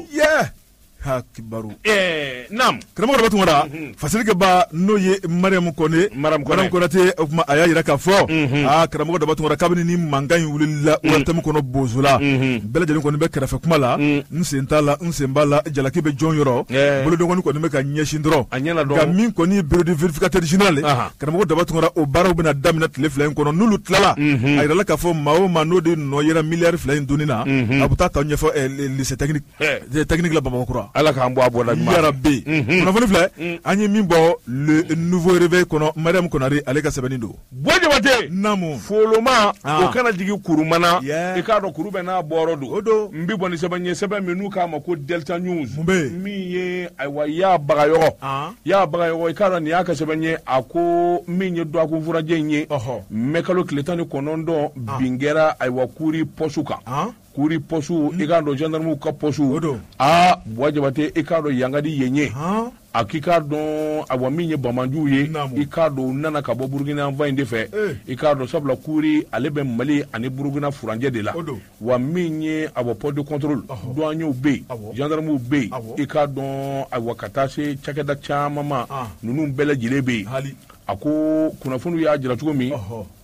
ha kibaru eh nam karamɔgɔ Daba Tunkara fasirike ba n'o ye Mariam Kone Mariam Konate o kuma a y'a yira k'a fɔ aa karamɔgɔ Daba Tunkara kabini ni mankan in wulila O R T M kɔnɔ bozo la bɛɛ lajɛlen kɔni bɛ kɛrɛfɛ kuma la n sen t'a la n sen b'a la jalaki bɛ jɔn yɔrɔ bolodengɔni kɔni bɛ ka ɲɛsin dɔrɔn nka min kɔni ye bureau du vérificateur général karamɔgɔ Daba Tunkara o baaraw bɛna daminɛ tile fila in kɔnɔ n'olu tilala a yirala k'a fɔ maa o maa n'o de nɔ yera miliyari fila in dunni na a bɛ taa ta ɲɛfɔ lycée technique technique la Bamakɔ ala k'an bɔ a bɔ la ɲuman yarabi kunnafoni filɛ an ye min bɔ le nouveau réveil kɔnɔ Mariam Konare ale ka sɛbɛnni don Bɔ Jabate namu foloma o kana jigin kurumana i k'a dɔn kuru bɛ n'a bɔrɔ don o don n bi bɔ ni sɛbɛn ye sɛbɛn min n'u k'a ma ko Delta News min ye ayiwa y'a bagayɔgɔ y'a bagayɔgɔ i k'a dɔn nin y'a ka sɛbɛn ye a ko min ye Dɔgɔkun Furajɛ in ye mɛkalo tile tan ni kɔnɔntɔn bin kɛra ayiwa kuri pɔsu kan kuri pɔsu i k'a dɔn gendarmew ka pɔsu aa Bɔ Jabate i k'a dɔn yan ka di yen ye a k'i k'a dɔn ayiwa min ye Bamanjuw ye i k'a dɔn u nana ka bɔ Burukina fan in de fɛ i k'a dɔn sabula kuri ale bɛ Mali ani Burukina furancɛ de la wa min ye ayiwa poste de contrôle douaniers bɛ yen gendarmew bɛ yen i k'a dɔn ayiwa ka taa se cakɛda caman ma ninnu bɛɛ lajɛlen bɛ yen a ko kunnafoniw y'a jira cogo min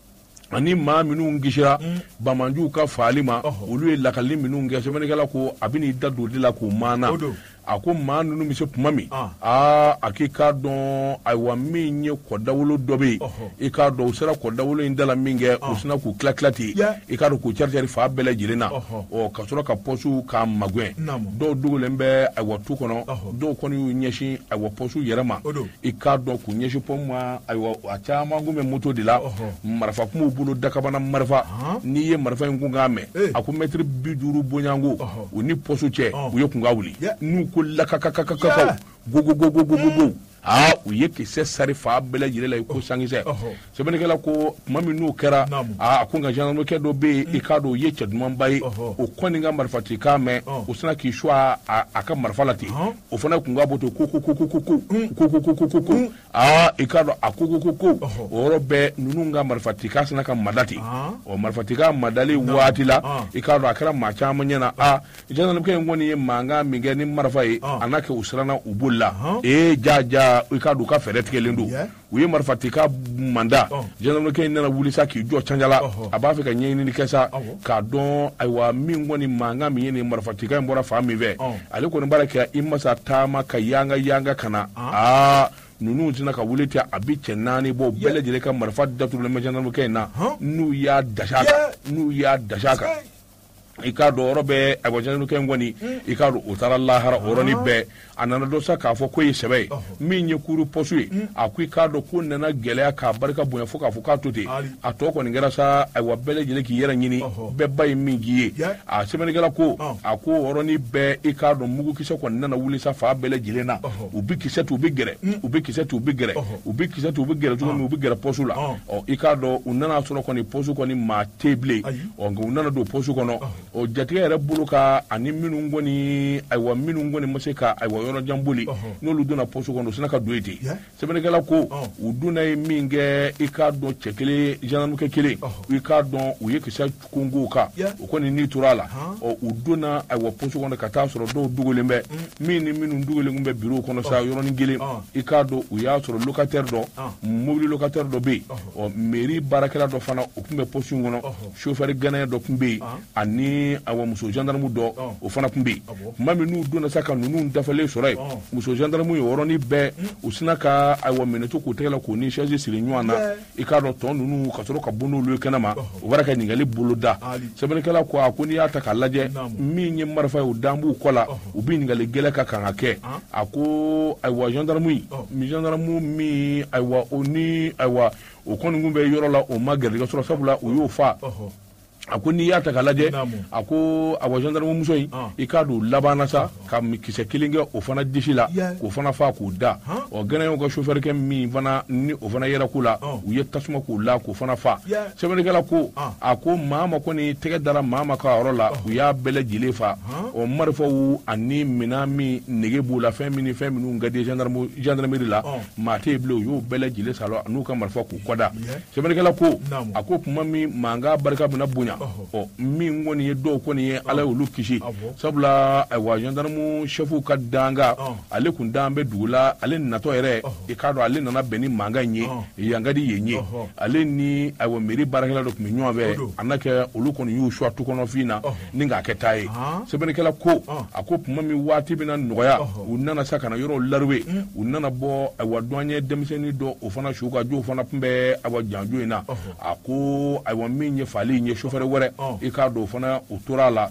ani maa minnu gisira Bamanjuw ka faali ma olu ye lakali minnu kɛ sɛbɛnnikɛla ko a bɛ n'i da don o de la k'o maana a ko maa ninnu bɛ se tuma min aa a k'i k'a dɔn ayiwa min ye kɔdawolo dɔ bɛ yen i k'a dɔn u sera kɔdawolo in da la min kɛ u sina k'u tila tila ten i k'a dɔn k'u cari cari fa bɛɛ lajɛlen na ɔ ka sɔrɔ ka pɔsiw k'a magɛn dɔw dogolen bɛ ayiwa tu kɔnɔ dɔw kɔni y'u ɲɛsin ayiwa pɔsiw yɛrɛ ma i k'a dɔn k'u ɲɛsin pɔmu ma ayiwa a caman kun bɛ moto de la marifa kun b'u bolo dakabana marifa n'i ye marifa in kun k'a mɛn a ko mɛtiri bi duuru bonyanko u ni pɔsiw cɛ u ye kun ka wuli n'u ko lakakakakakaw go go go go go go go aa u ye kisɛ sari fa bɛɛ lajɛlen la i ko sankisɛ sɛbɛnnikɛla ko tuma min n'o kɛra aa a ko nka gendarmerie dɔ bɛ yen i k'a dɔn o ye cɛ dumanba ye o kɔni ka marifatigi k'a mɛn o sina k'i su a ka marifa la ten o fana kun ka bɔ ten ko ko ko ko ko ko ko ko ko ko ko ko aa i k'a dɔn a ko ko ko ko o yɔrɔ bɛɛ ninnu ka marifatigi k'a sina ka mada ten ɔ marifatigi ka madali waati la i k'a dɔn a kɛra maa caman ɲɛna aa gendarmerie in kɔni ye mankan min kɛ ni marifa ye a n'a kɛ u siranna u boli la ee ja ja ka i ka du ka fɛɛrɛ tigɛlen don u ye marifati ka manda gendarmerie nana wuli sa k'i jɔ canjala a b'a fɛ ka ɲɛɲinini kɛ sa k'a dɔn ayiwa min kɔni mankan min ye nin marifatika in bɔra fan min fɛ ale kɔni b'a kɛ i masa taama ka yanga yanga ka na aa ninnu tɛna ka wuli ten a bi cɛ naani bɔ bɛɛ lajɛlen ka marifa datugulen bɛ gendarmerie in na n'u y'a dasa kan n'u y'a dasa kan i k'a dɔn yɔrɔ bɛɛ ayiwa gendarmerie in kɔni i k'a dɔn o taara lahara o yɔrɔnin bɛɛ a nana dɔ sa k'a fɔ ko ye sɛbɛ ye min ye kuru pɔsu ye a ko i k'a dɔn ko nana gɛlɛya k'a barika bonya fo k'a fɔ k'a to ten a tɔ kɔni kɛra sa ayiwa bɛɛ lajɛlen k'i yɛrɛ ɲini bɛɛ ba ye min k'i ye a sɛbɛnnikɛla ko a ko yɔrɔnin bɛɛ i k'a dɔn mugukisɛ kɔni nana wuli sa fa bɛɛ lajɛlen na u bi kisɛ tu u bi gɛrɛ u bi kisɛ tu u bi gɛrɛ u bi kisɛ tu u bi gɛrɛ cogo min u bi gɛrɛ pɔsu la ɔ i k'a dɔn u nana sɔrɔ kɔni pɔsu kɔni maa tɛ bilen ɔ nka u nana don pɔsu kɔnɔ ɔ jatigɛ yɛrɛ bolo ka ani minnu kɔni ayiwa minnu kɔni ma se ka ayiwa yɔrɔ jan boli n'olu donna pɔsu kɔnɔ u sina ka don yen ten sɛbɛnnikɛla ko u donna ye min kɛ i k'a dɔn cɛ kelen gendarmerie kelen i k'a dɔn u ye kisɛ kungo kan o kɔni n'i tora a la ɔ u donna ayiwa pɔsu kɔnɔ ka taa sɔrɔ dɔw dogolen bɛ min ni minnu dogolen bɛ bureau kɔnɔ sa yɔrɔnin kelen i k'a dɔn u y'a sɔrɔ locataire dɔ mobili locataire dɔ bɛ yen ɔ mairie baarakɛla dɔ fana o tun bɛ pɔsu in kɔnɔ chauffeur gɛnɛ dɔ tun bɛ yen ani ayiwa muso gendarme dɔ o fana tun bɛ yen tuma min n'u donna sa ka ninnu dafalen sɔrɔ yen muso gendarme ye yɔrɔnin bɛɛ u sina ka ayiwa minɛ to k'u tɛgɛ la k'u ni chaise siri ɲɔgɔn na i k'a dɔn tɔ ninnu ka sɔrɔ ka bɔ n'olu ye kɛnɛma u b'a ka ɲininkali bolo da sɛbɛnnikɛla ko a ko n'i y'a ta k'a lajɛ min ye marifa ye o dan b'u kɔ la u bɛ ɲininkali gɛlɛn ka kan ka kɛ a ko ayiwa gendarme gendarme min ayiwa o ni ayiwa o kɔni kun bɛ yɔrɔ la o ma gɛrɛgɛ sɔrɔ sabula u y'o fa a ko n'i y'a ta k'a lajɛ a ko awa gendarme muso in i k'a don labanna sa ka kisɛ kelen kɛ o fana disi la k'o fana fa k'o da ɔ gɛnɛyaw ka chauffeur kɛ min fana ni o fana yɛrɛ k'u la u ye tasuma k'o la k'o fana fa sɛbɛnnikɛla ko a ko maa ma kɔni tɛgɛ dara maa ma ka yɔrɔ la u y'a bɛɛ lajɛlen fa ɔ marifaw ani minɛn min nege b'u la fɛn min ni fɛn minnu ka di gendarmerie la maa tɛ yen bilen u y'o bɛɛ lajɛlen sa n'u ka marifa k'u kɔda sɛbɛnnikɛla ko a ko tuma min mankan barika bɛna bonya ɔ min kɔni ye dɔw kɔni ye ala y'olu kisi sabula ayiwa gendarme chef ka danga ale kun dan bɛ dugu la ale natɔ yɛrɛ i k'a dɔn ale nana bɛn ni mankan in ye yan ka di yen ye ale ni ayiwa mairie baarakɛla dɔ tun bɛ ɲɔgɔn fɛ a na kɛ olu kɔni y'u suwa tukɔnɔfin na ni k'a kɛ taa ye sɛbɛnnikɛla ko a ko tuma min waati bɛna nɔgɔya u nana sa ka na yɔrɔ laruwe u nana bɔ ayiwa dɔn ye denmisɛnnin dɔ o fana su ka jo fana tun bɛ ayiwa janjo in na a ko ayiwa min ye fali in ye chauffeur wɛrɛ i k'a dɔn fana o tora a la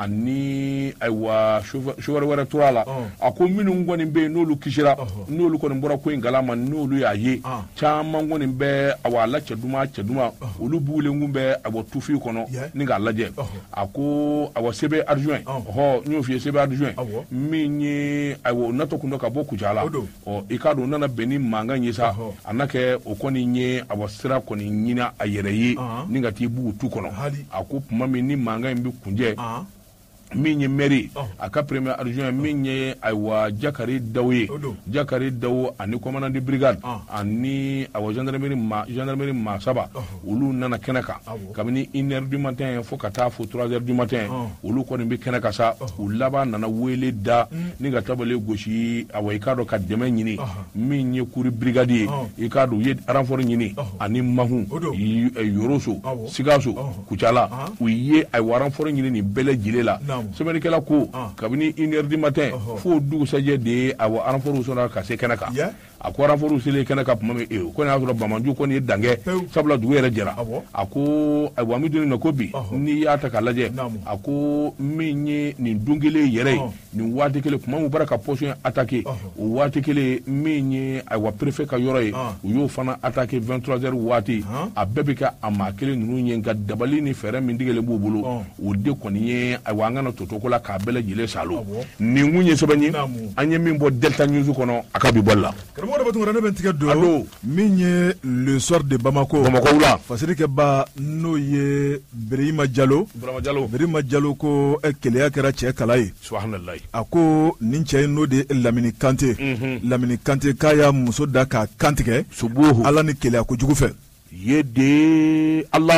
ani ayiwa chauffeur wɛrɛ tora a la a ko minnu kɔni bɛ yen n'olu kisira n'olu kɔni bɔra ko in galama n'olu y'a ye caman kɔni bɛ awa a la cɛ duman cɛ duman olu bugulen kun bɛ awa tufin kɔnɔ ni k'a lajɛ a ko awa sebe adjoint ɔhɔ n y'o f'i ye sebe adjoint min ye ayiwa o natɔ kun dɔ ka bɔ Kucala ɔ i k'a dɔn o nana bɛn ni mankan ye sa a na kɛ o kɔni ye awa sira kɔni ɲini a yɛrɛ ye ni ka t'i bugu tu kɔnɔ a ko tuma min ni mankan in bɛ kunjɛ min ye maire a ka premier adjoint min ye ayiwa Jakari Dawu ye Jakari Dawu ani commandant de brigade ani ayiwa gendarmerie ma gendarmerie ma saba olu nana kɛnɛ kan kabini une heure du matin fo ka taa fo trois heures du matin olu kɔni bɛ kɛnɛ kan sa u laban nana wele da ni ka tabale gosi ayiwa i k'a dɔn ka dɛmɛ ɲini min ye kuri brigade ye i k'a dɔn u ye renfort ɲini ani Mahun Yoroso Sikaso Kucala u ye ayiwa renfort ɲini nin bɛɛ lajɛlen la sɛbɛnnikɛla ko kabini une heure du matin fo dugusajɛ de ye awa renfort sɔrɔ ka se kɛnɛ kan a ko renfort selen kɛnɛ kan tuma min o kɔni y'a sɔrɔ Bamaju kɔni ye dankɛ sabula dugu yɛrɛ jɛra a ko ayiwa an bɛ don na ko bi n'i y'a ta k'a lajɛ a ko min ye nin don kelen yɛrɛ ye nin waati kelen tuma min bɔra ka poste attaqué o waati kelen min ye ayiwa préfet ka yɔrɔ ye u y'o fana attaqué vingt-trois heures waati a bɛɛ bɛ kɛ a maa kelen ninnu ye nka dabali ni fɛɛrɛ min tigɛlen b'u bolo o de kɔni ye ayiwa an kana totoko la k'a bɛɛ lajɛlen salo nin kun ye sɛbɛn ye an ye min bɔ Delta News kɔnɔ a ka bi bɔli la. Karamɔgɔ dɔ bɛ tun ne bɛ tigɛ don min ye le soir de Bamako Bamako la fasirikɛ ba n'o ye Birima Jalo Birima Jalo ko keleya kɛra cɛ kala ye subhanallah a ko nin cɛ in n'o de Lamini Kante Lamini Kante k'a y'a muso da k'a kantigɛ subuhu ala ni keleya kojugu fɛ ye de Allah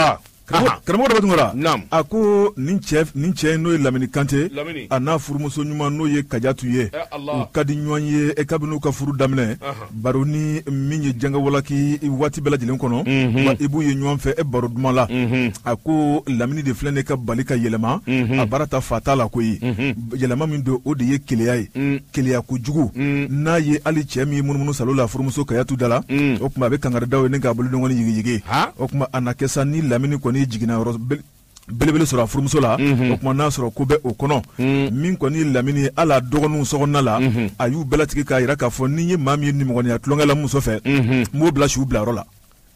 karamɔgɔ dɔ bɛ tungara a ko nin cɛ n'o ye Lamini Kante a n'a furumuso ɲuman n'o ye Kajatu ye u ka di ɲɔgɔn ye e kabini u ka furu daminɛ baro ni min ye janga walaki waati bɛɛ lajɛlen kɔnɔ wa i b'u ye ɲɔgɔn fɛ e baro duman la a ko Lamini de filɛ ne ka bali ka yɛlɛma a baara ta fa t'a la koyi yɛlɛma min don o de ye keleya ye keleya kojugu n'a ye hali cɛ min munumunu salo la furumuso Kayatu da la o tuma a bɛ kangaridaw ye ne k'a bolo dɔgɔnin yigiyigi o tuma a na kɛ sa ni Lamini kɔni jiginna yɔrɔ belebele sɔrɔ a furumuso la o tuma n'a sɔrɔ ko bɛ o kɔnɔ min kɔni ye Lamini ye hali a dɔgɔninw sɔgɔnɔna la a y'u bɛɛ latigɛ k'a yira k'a fɔ ni ye maa min ye nimɔgɔniya tulonkɛ la muso fɛ n b'o bila siw bila yɔrɔ la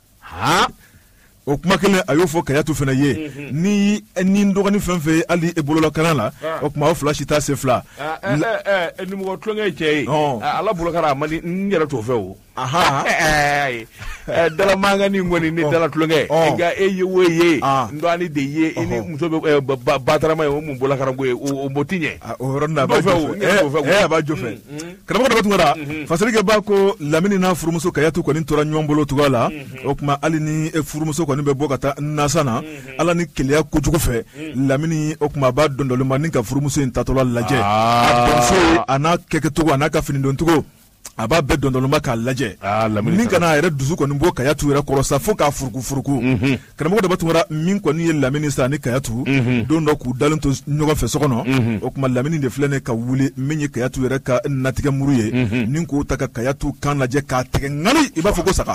o kuma kelen a y'o fɔ Kayatu fana ye ni ni dɔgɔnin fɛn fɛn ye hali e bolola kalan la o tuma o fila si t'a se fila nimɔgɔ tulonkɛ ye cɛ ye ala bolo kɛra a man di n yɛrɛ t'o fɛ o dala mangani ngoni ni dala tulonkɛ nka e ye wo ye ndwani de ye i ni muso bɛ batarama ye o mun bolola karanko ye o moti ɲɛ o yɔrɔ nin a b'a jɔ fɛ ɛ a b'a jɔ fɛ karamɔgɔ dɔ bɛ tungara fasalikɛ b'a ko Lamini n'a furumuso Kayatu kɔni tora ɲɔgɔn bolo cogoya la o tuma hali ni furumuso kɔni bɛ bɔ ka taa nasa na ala ni keleya kojugu fɛ Lamini o tuma a b'a dɔndɔlenba ni ka furumuso in tatɔla lajɛ a dɔnso a n'a kɛkɛcogo a n'a ka fini doncogo a b'a bɛɛ dɔndɔlenba k'a lajɛ min kana a yɛrɛ dusu kɔni bɔ Kayatu yɛrɛ kɔrɔ sa fo k'a furuku furuku karamɔgɔ dɔ bɛ tungara min kɔni ye Lamini sa ni Kayatu don dɔ k'u dalen to ɲɔgɔn fɛ so kɔnɔ o tuma Lamini de filɛ ne ka wuli min ye Kayatu yɛrɛ ka natigɛ muru ye ni k'o ta ka Kayatu kan lajɛ k'a tigɛ ŋali i b'a fɔ ko saga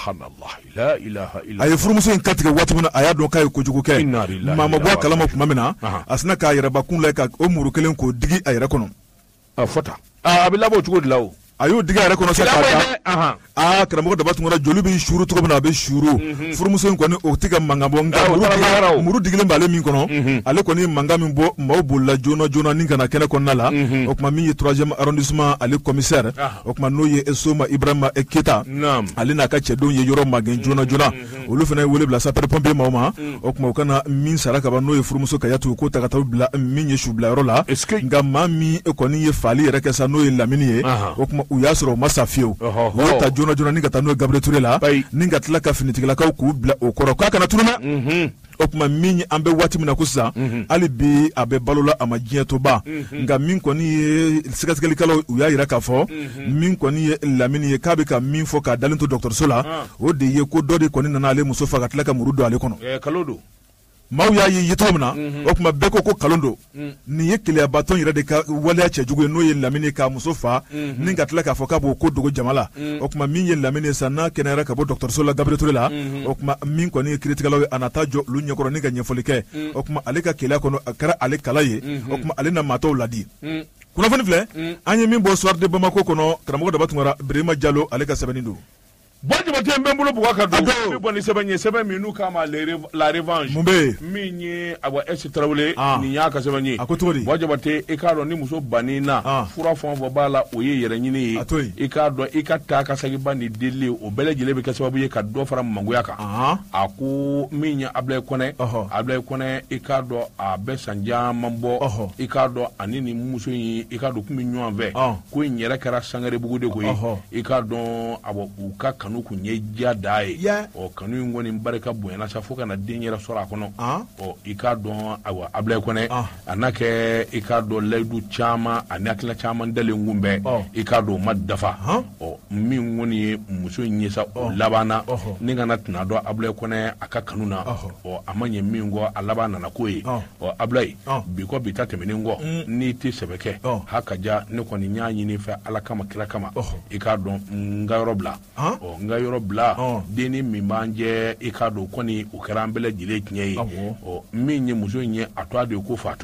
a ye furumuso in kantigɛ waati min na a y'a dɔn k'a ye kojugu kɛ maa ma bɔ a kalama tuma min na a sina k'a yɛrɛbakun lajɛ ka o muru kelen k'o digi a yɛrɛ kɔnɔ fɔta a bɛ labɔ o cogo de la o a y'o digi a yɛrɛ kɔnɔ sa k'a da aa karamɔgɔ daba tungara joli bɛ suru cogo min na a bɛ suru furumuso in kɔni o tɛ ka mankan bɔ nka muru digilen b'ale min kɔnɔ ale kɔni ye mankan min bɔ maaw bolila joona joona ni kana kɛnɛ kɔnɔna la o tuma min ye troisième arrondissement ale commissaire o tuma n'o ye Soma Ibrahima Keta ale n'a ka cɛdenw ye yɔrɔ magɛn joona joona olu fana ye wele bila sapeur pompier maaw ma o tuma u kana min sara kaban n'o ye furumuso Kayatu k'o ta ka taa bila min ye su bila yɔrɔ la nka maa min kɔni ye faali yɛrɛ kɛ sa n'o ye Lamini ye o tuma u y'a sɔrɔ o ma sa fiyewu u y'o ta joona joona ni ka taa n'o ye Gabriel Touré la ni ka tila ka finitigilakaw k'u bila o kɔrɔ k'a kana tunun dɛ o tuma min an bɛ waati min na ko sisan hali bi a bɛ balo la a ma diɲɛ to ban nka min kɔni ye sɛgɛsɛgɛlikɛlaw u y'a yira k'a fɔ min kɔni ye Lamini ye k'a bɛ ka min fɔ k'a dalen to dɔgɔtɔrɔso la o de ye ko dɔ de kɔni nana ale muso fa ka tila ka muru don ale kɔnɔ maaw y'a ye cogo min na o tuma bɛɛ ko ko kalon don nin ye keleyabatɔn yɛrɛ de ka waleya cɛjugu ye n'o ye Lamini k'a muso fa ni ka tila k'a fɔ k'a b'o ko dogo jama la o tuma min ye Lamini sa n'a kɛnɛyara ka bɔ dɔgɔtɔrɔso la Gabriel Touré la o tuma min kɔni ye kiiritigɛlaw ye a na taa jɔ olu ɲɛkɔrɔ ni ka ɲɛfɔli kɛ o tuma ale ka keleya kɔnɔ a kɛra ale kala ye o tuma ale na maa tɔw ladi kunnafoni filɛ an ye min bɔ soir de Bamako kɔnɔ karamɔgɔ daba tungara Birima Jalo ale ka sɛbɛnni don bon jabate n bɛ n bolo bugɔ ka don n bɛ bɔ ni sɛbɛn ye sɛbɛn min n'u k'a ma la revanche mun bɛ yen min ye awa Esi Tarawele nin y'a ka sɛbɛn ye a ko cogo di bon jabate i k'a dɔn ni muso banni na fura fɛn o fɛn b'a la o ye yɛrɛ ɲini ye i k'a dɔn i ka taa ka segin ba ni deli o bɛɛ lajɛlen bɛ kɛ sababu ye ka dɔ fara mangoya kan a ko min ye Ablaye Kɔnɛ Ablaye Kɔnɛ i k'a dɔn a bɛ san caman bɔ i k'a dɔn ani ni muso in i k'a dɔn kun bɛ ɲɔgɔn fɛ ko in yɛrɛ kɛra Sangarebugu de ko ye i k'a dɔn awɔ u ka kanu kun ye diya da ye ɔ kanu in kɔni barika bonyana sa fo kana den yɛrɛ sɔrɔ a kɔnɔ ɔ i k'a dɔn awa Ablaye Kɔnɛ a n'a kɛ i k'a dɔn layidu caman ani hakilina caman dalen kun bɛɛ i k'a dɔn o ma dafa ɔ min kɔni ye muso in ye sa o laban na ni kana tɛna dɔn Ablaye Kɔnɛ a ka kanu na ɔ a ma ɲɛ min kɔ a laban nana k'o ye ɔ Ablaye bi kɔ bi ta tɛmɛnen kɔ n'i tɛ sɛbɛ kɛ ha ka ja ne kɔni y'a ɲini fɛ Ala kama kira kama i k'a dɔn n ka yɔrɔ bila ɔ n ka yɔrɔ bila denni min b'an jɛ i k'a dɔn kɔni o kɛra an bɛɛ lajɛlen tiɲɛ ye ɔ min ye muso in ye a to a de ko Fatu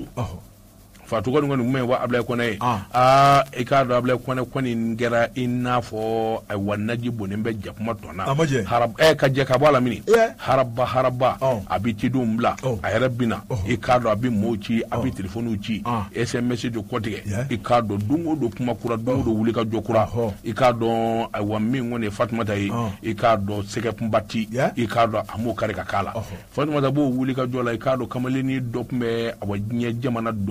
Fatu kɔni kɔni mun ye wa Ablaye Kɔnɛ ye aa i k'a dɔn Ablaye Kɔnɛ kɔni kɛra i n'a fɔ ayiwa naji bonnen bɛ jakuma tɔ na ɛ ka jɛ ka bɔ a la mini haraba haraba a bɛ cidenw bila a yɛrɛ bɛ na i k'a dɔn a bɛ maaw ci a bɛ telefoniw ci S M S de kɔtigɛ i k'a dɔn don o don kuma kura don o don wuli ka jɔ kura i k'a dɔn ayiwa min kɔni ye Fatumata ye i k'a dɔn sɛgɛ kunba ti i k'a dɔn a m'o kari ka k'a la Fatumata b'o wuli ka jɔ la i k'a dɔn kamalennin dɔ tun bɛ awa diɲɛ jamana dɔ la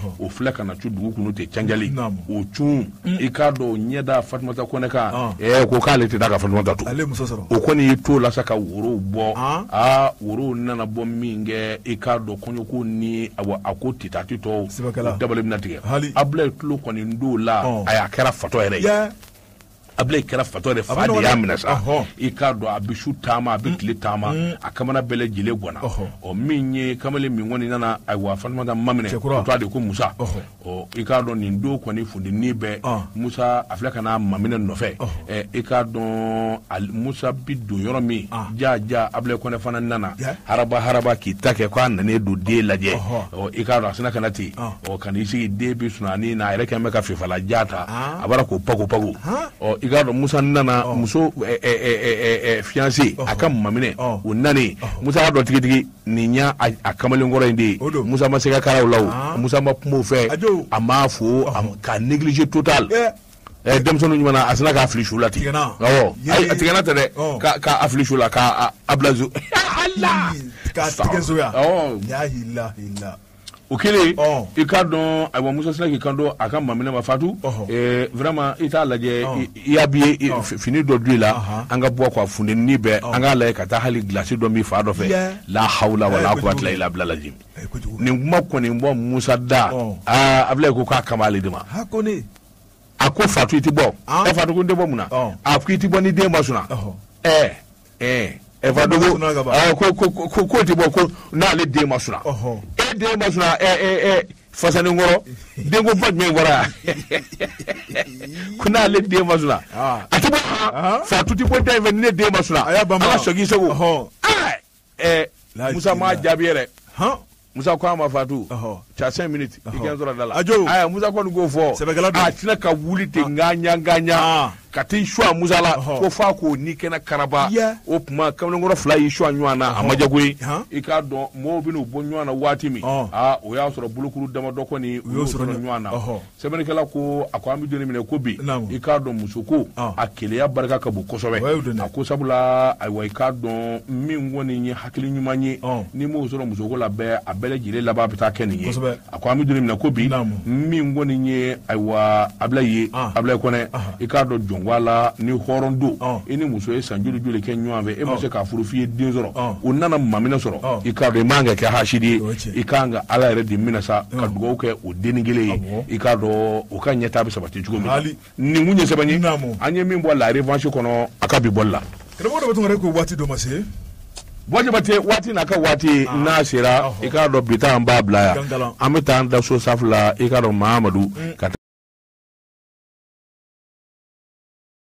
o filɛ ka na cu dugu kunu ten canjali o cun i k'a dɔn ɲɛda Fatumata Kɔnɛ kan ɛɛ ko k'ale tɛ da ka Fatumata to o kɔni y'i to la sa ka worow bɔ aa worow nana bɔ min kɛ i k'a dɔn kɔɲɔko ni a ko titati tɔw o dabali bɛna tigɛ Abulayi tulo kɔni don la a y'a kɛra fatɔ yɛrɛ ye Abulayi kɛra fatɔ yɛrɛ fa de y'a minɛ sa i k'a dɔn a bɛ su taama a bɛ tile taama a kamana bɛɛ lajɛlen gwana ɔ min ye kamalen min kɔni nana ayiwa Fatumata maminɛ o tɔgɔ de ko Musa ɔ i k'a dɔn nin don kɔni funteni bɛɛ Musa a filɛ ka n'a maminɛ nɔfɛ ɛ i k'a dɔn Musa bi don yɔrɔ min ja ja Abulayi Kɔnɛ fana nana haraba haraba k'i ta kɛ k'a nanen don den lajɛ ɔ i k'a dɔn a sina ka na ten ɔ ka n'i sigi den bi sunani na a yɛrɛ kɛn bɛ ka fifala ja ta a b'ala k'o pago pago ɔ i k'a dɔn Musa nana muso fiancé a ka maminɛ o nani Musa y'a dɔn tigitigi nin y'a a kamalen kɔrɔ in de ye Musa ma se ka karaw la o Musa ma kuma o fɛ a m'a fo k'a négliger total ɛ denmisɛnninw ɲuman na a sina k'a fili su la ten awɔ a tigɛna tɛ dɛ k'a fili su la k'a bila zo Allah k'a tigɛ zo ya awɔ ya hila hila o kelen i k'a dɔn ayiwa Musa sina k'i kan dɔn a ka maminɛ ma fatu vraiment i t'a lajɛ i y'a bi fini dɔ don i la an ka bɔ quoi funteni bɛɛ an k'a lajɛ ka taa hali gilasi dɔ min fa dɔ fɛ la hawla wala quwwata illa billah nin kuma kɔni bɔ Musa da aa Abulayi ko k'a kama ale de ma a ko fatu i ti bɔ ɛ fatu ko n tɛ bɔ mun na a ko i ti bɔ ni den ma sɔnna ɛ ɛ ɛ fatu ko ko ko ti bɔ ko n'ale den ma sɔnna e den ma sɔnna ɛ ɛ ɛ fasanin kɔrɔ den ko ba jumɛn bɔra ko n'ale den ma sɔnna a ti bɔ fatu ti bɔ da in fɛ ni ne den ma sɔnna ala sɔn k'i sago ɛ ɛ Musa m'a jaabi yɛrɛ Musa ko a ma fatu ca cinq minutes i kɛn sɔrɔ da la aya Musa kɔni k'o fɔ a tɛna ka wuli ten ŋaɲa ŋaɲa ka t'i su a Musa la ko f'a k'o ni kɛnɛ karaba o tuma kamalenkɔrɔ fila y'i su a ɲɔgɔn na a ma jago ye i k'a dɔn mɔgɔw bɛn'u bɔ ɲɔgɔn na waati min aa o y'a sɔrɔ bolokuru damadɔ kɔni u y'o sɔrɔ ɲɔgɔn na sɛbɛnnikɛla ko a ko an bɛ don minɛ ko bi i k'a dɔn muso ko a keleya barika ka bon kosɛbɛ a ko sabula ayiwa i k'a dɔn min kɔni ye hakili ɲuman ye ni m'o sɔrɔ musoko la bɛɛ a bɛɛ lajɛlen laban bɛ taa kɛ nin ye a ko an bɛ don minɛ ko bi min kɔni ye ayiwa Abulayi ye Abulayi Kɔnɛ i k'a dɔn jɔn wala ni hɔrɔn don i ni muso ye san joli joli kɛ ɲɔgɔn fɛ e ma se k'a furu f'i ye den sɔrɔ o nana maminɛ sɔrɔ i k'a dɔn i man ka kɛ hasidi ye i kan ka Ala yɛrɛ de minɛ sa ka dugawu kɛ o denni kelen ye i k'a dɔn o ka ɲɛtaa bɛ sabati cogo min nin kun ye sɛbɛn ye an ye min bɔ la revanche kɔnɔ a ka bi bɔli la karamɔgɔ dɔ bɛ tun ko waati dɔ ma se Bɔjabate waati n'a ka waati n'a sera i k'a dɔn bi ta an b'a bila yan an bɛ taa an da so safu la i k'a dɔn Mahamadu ka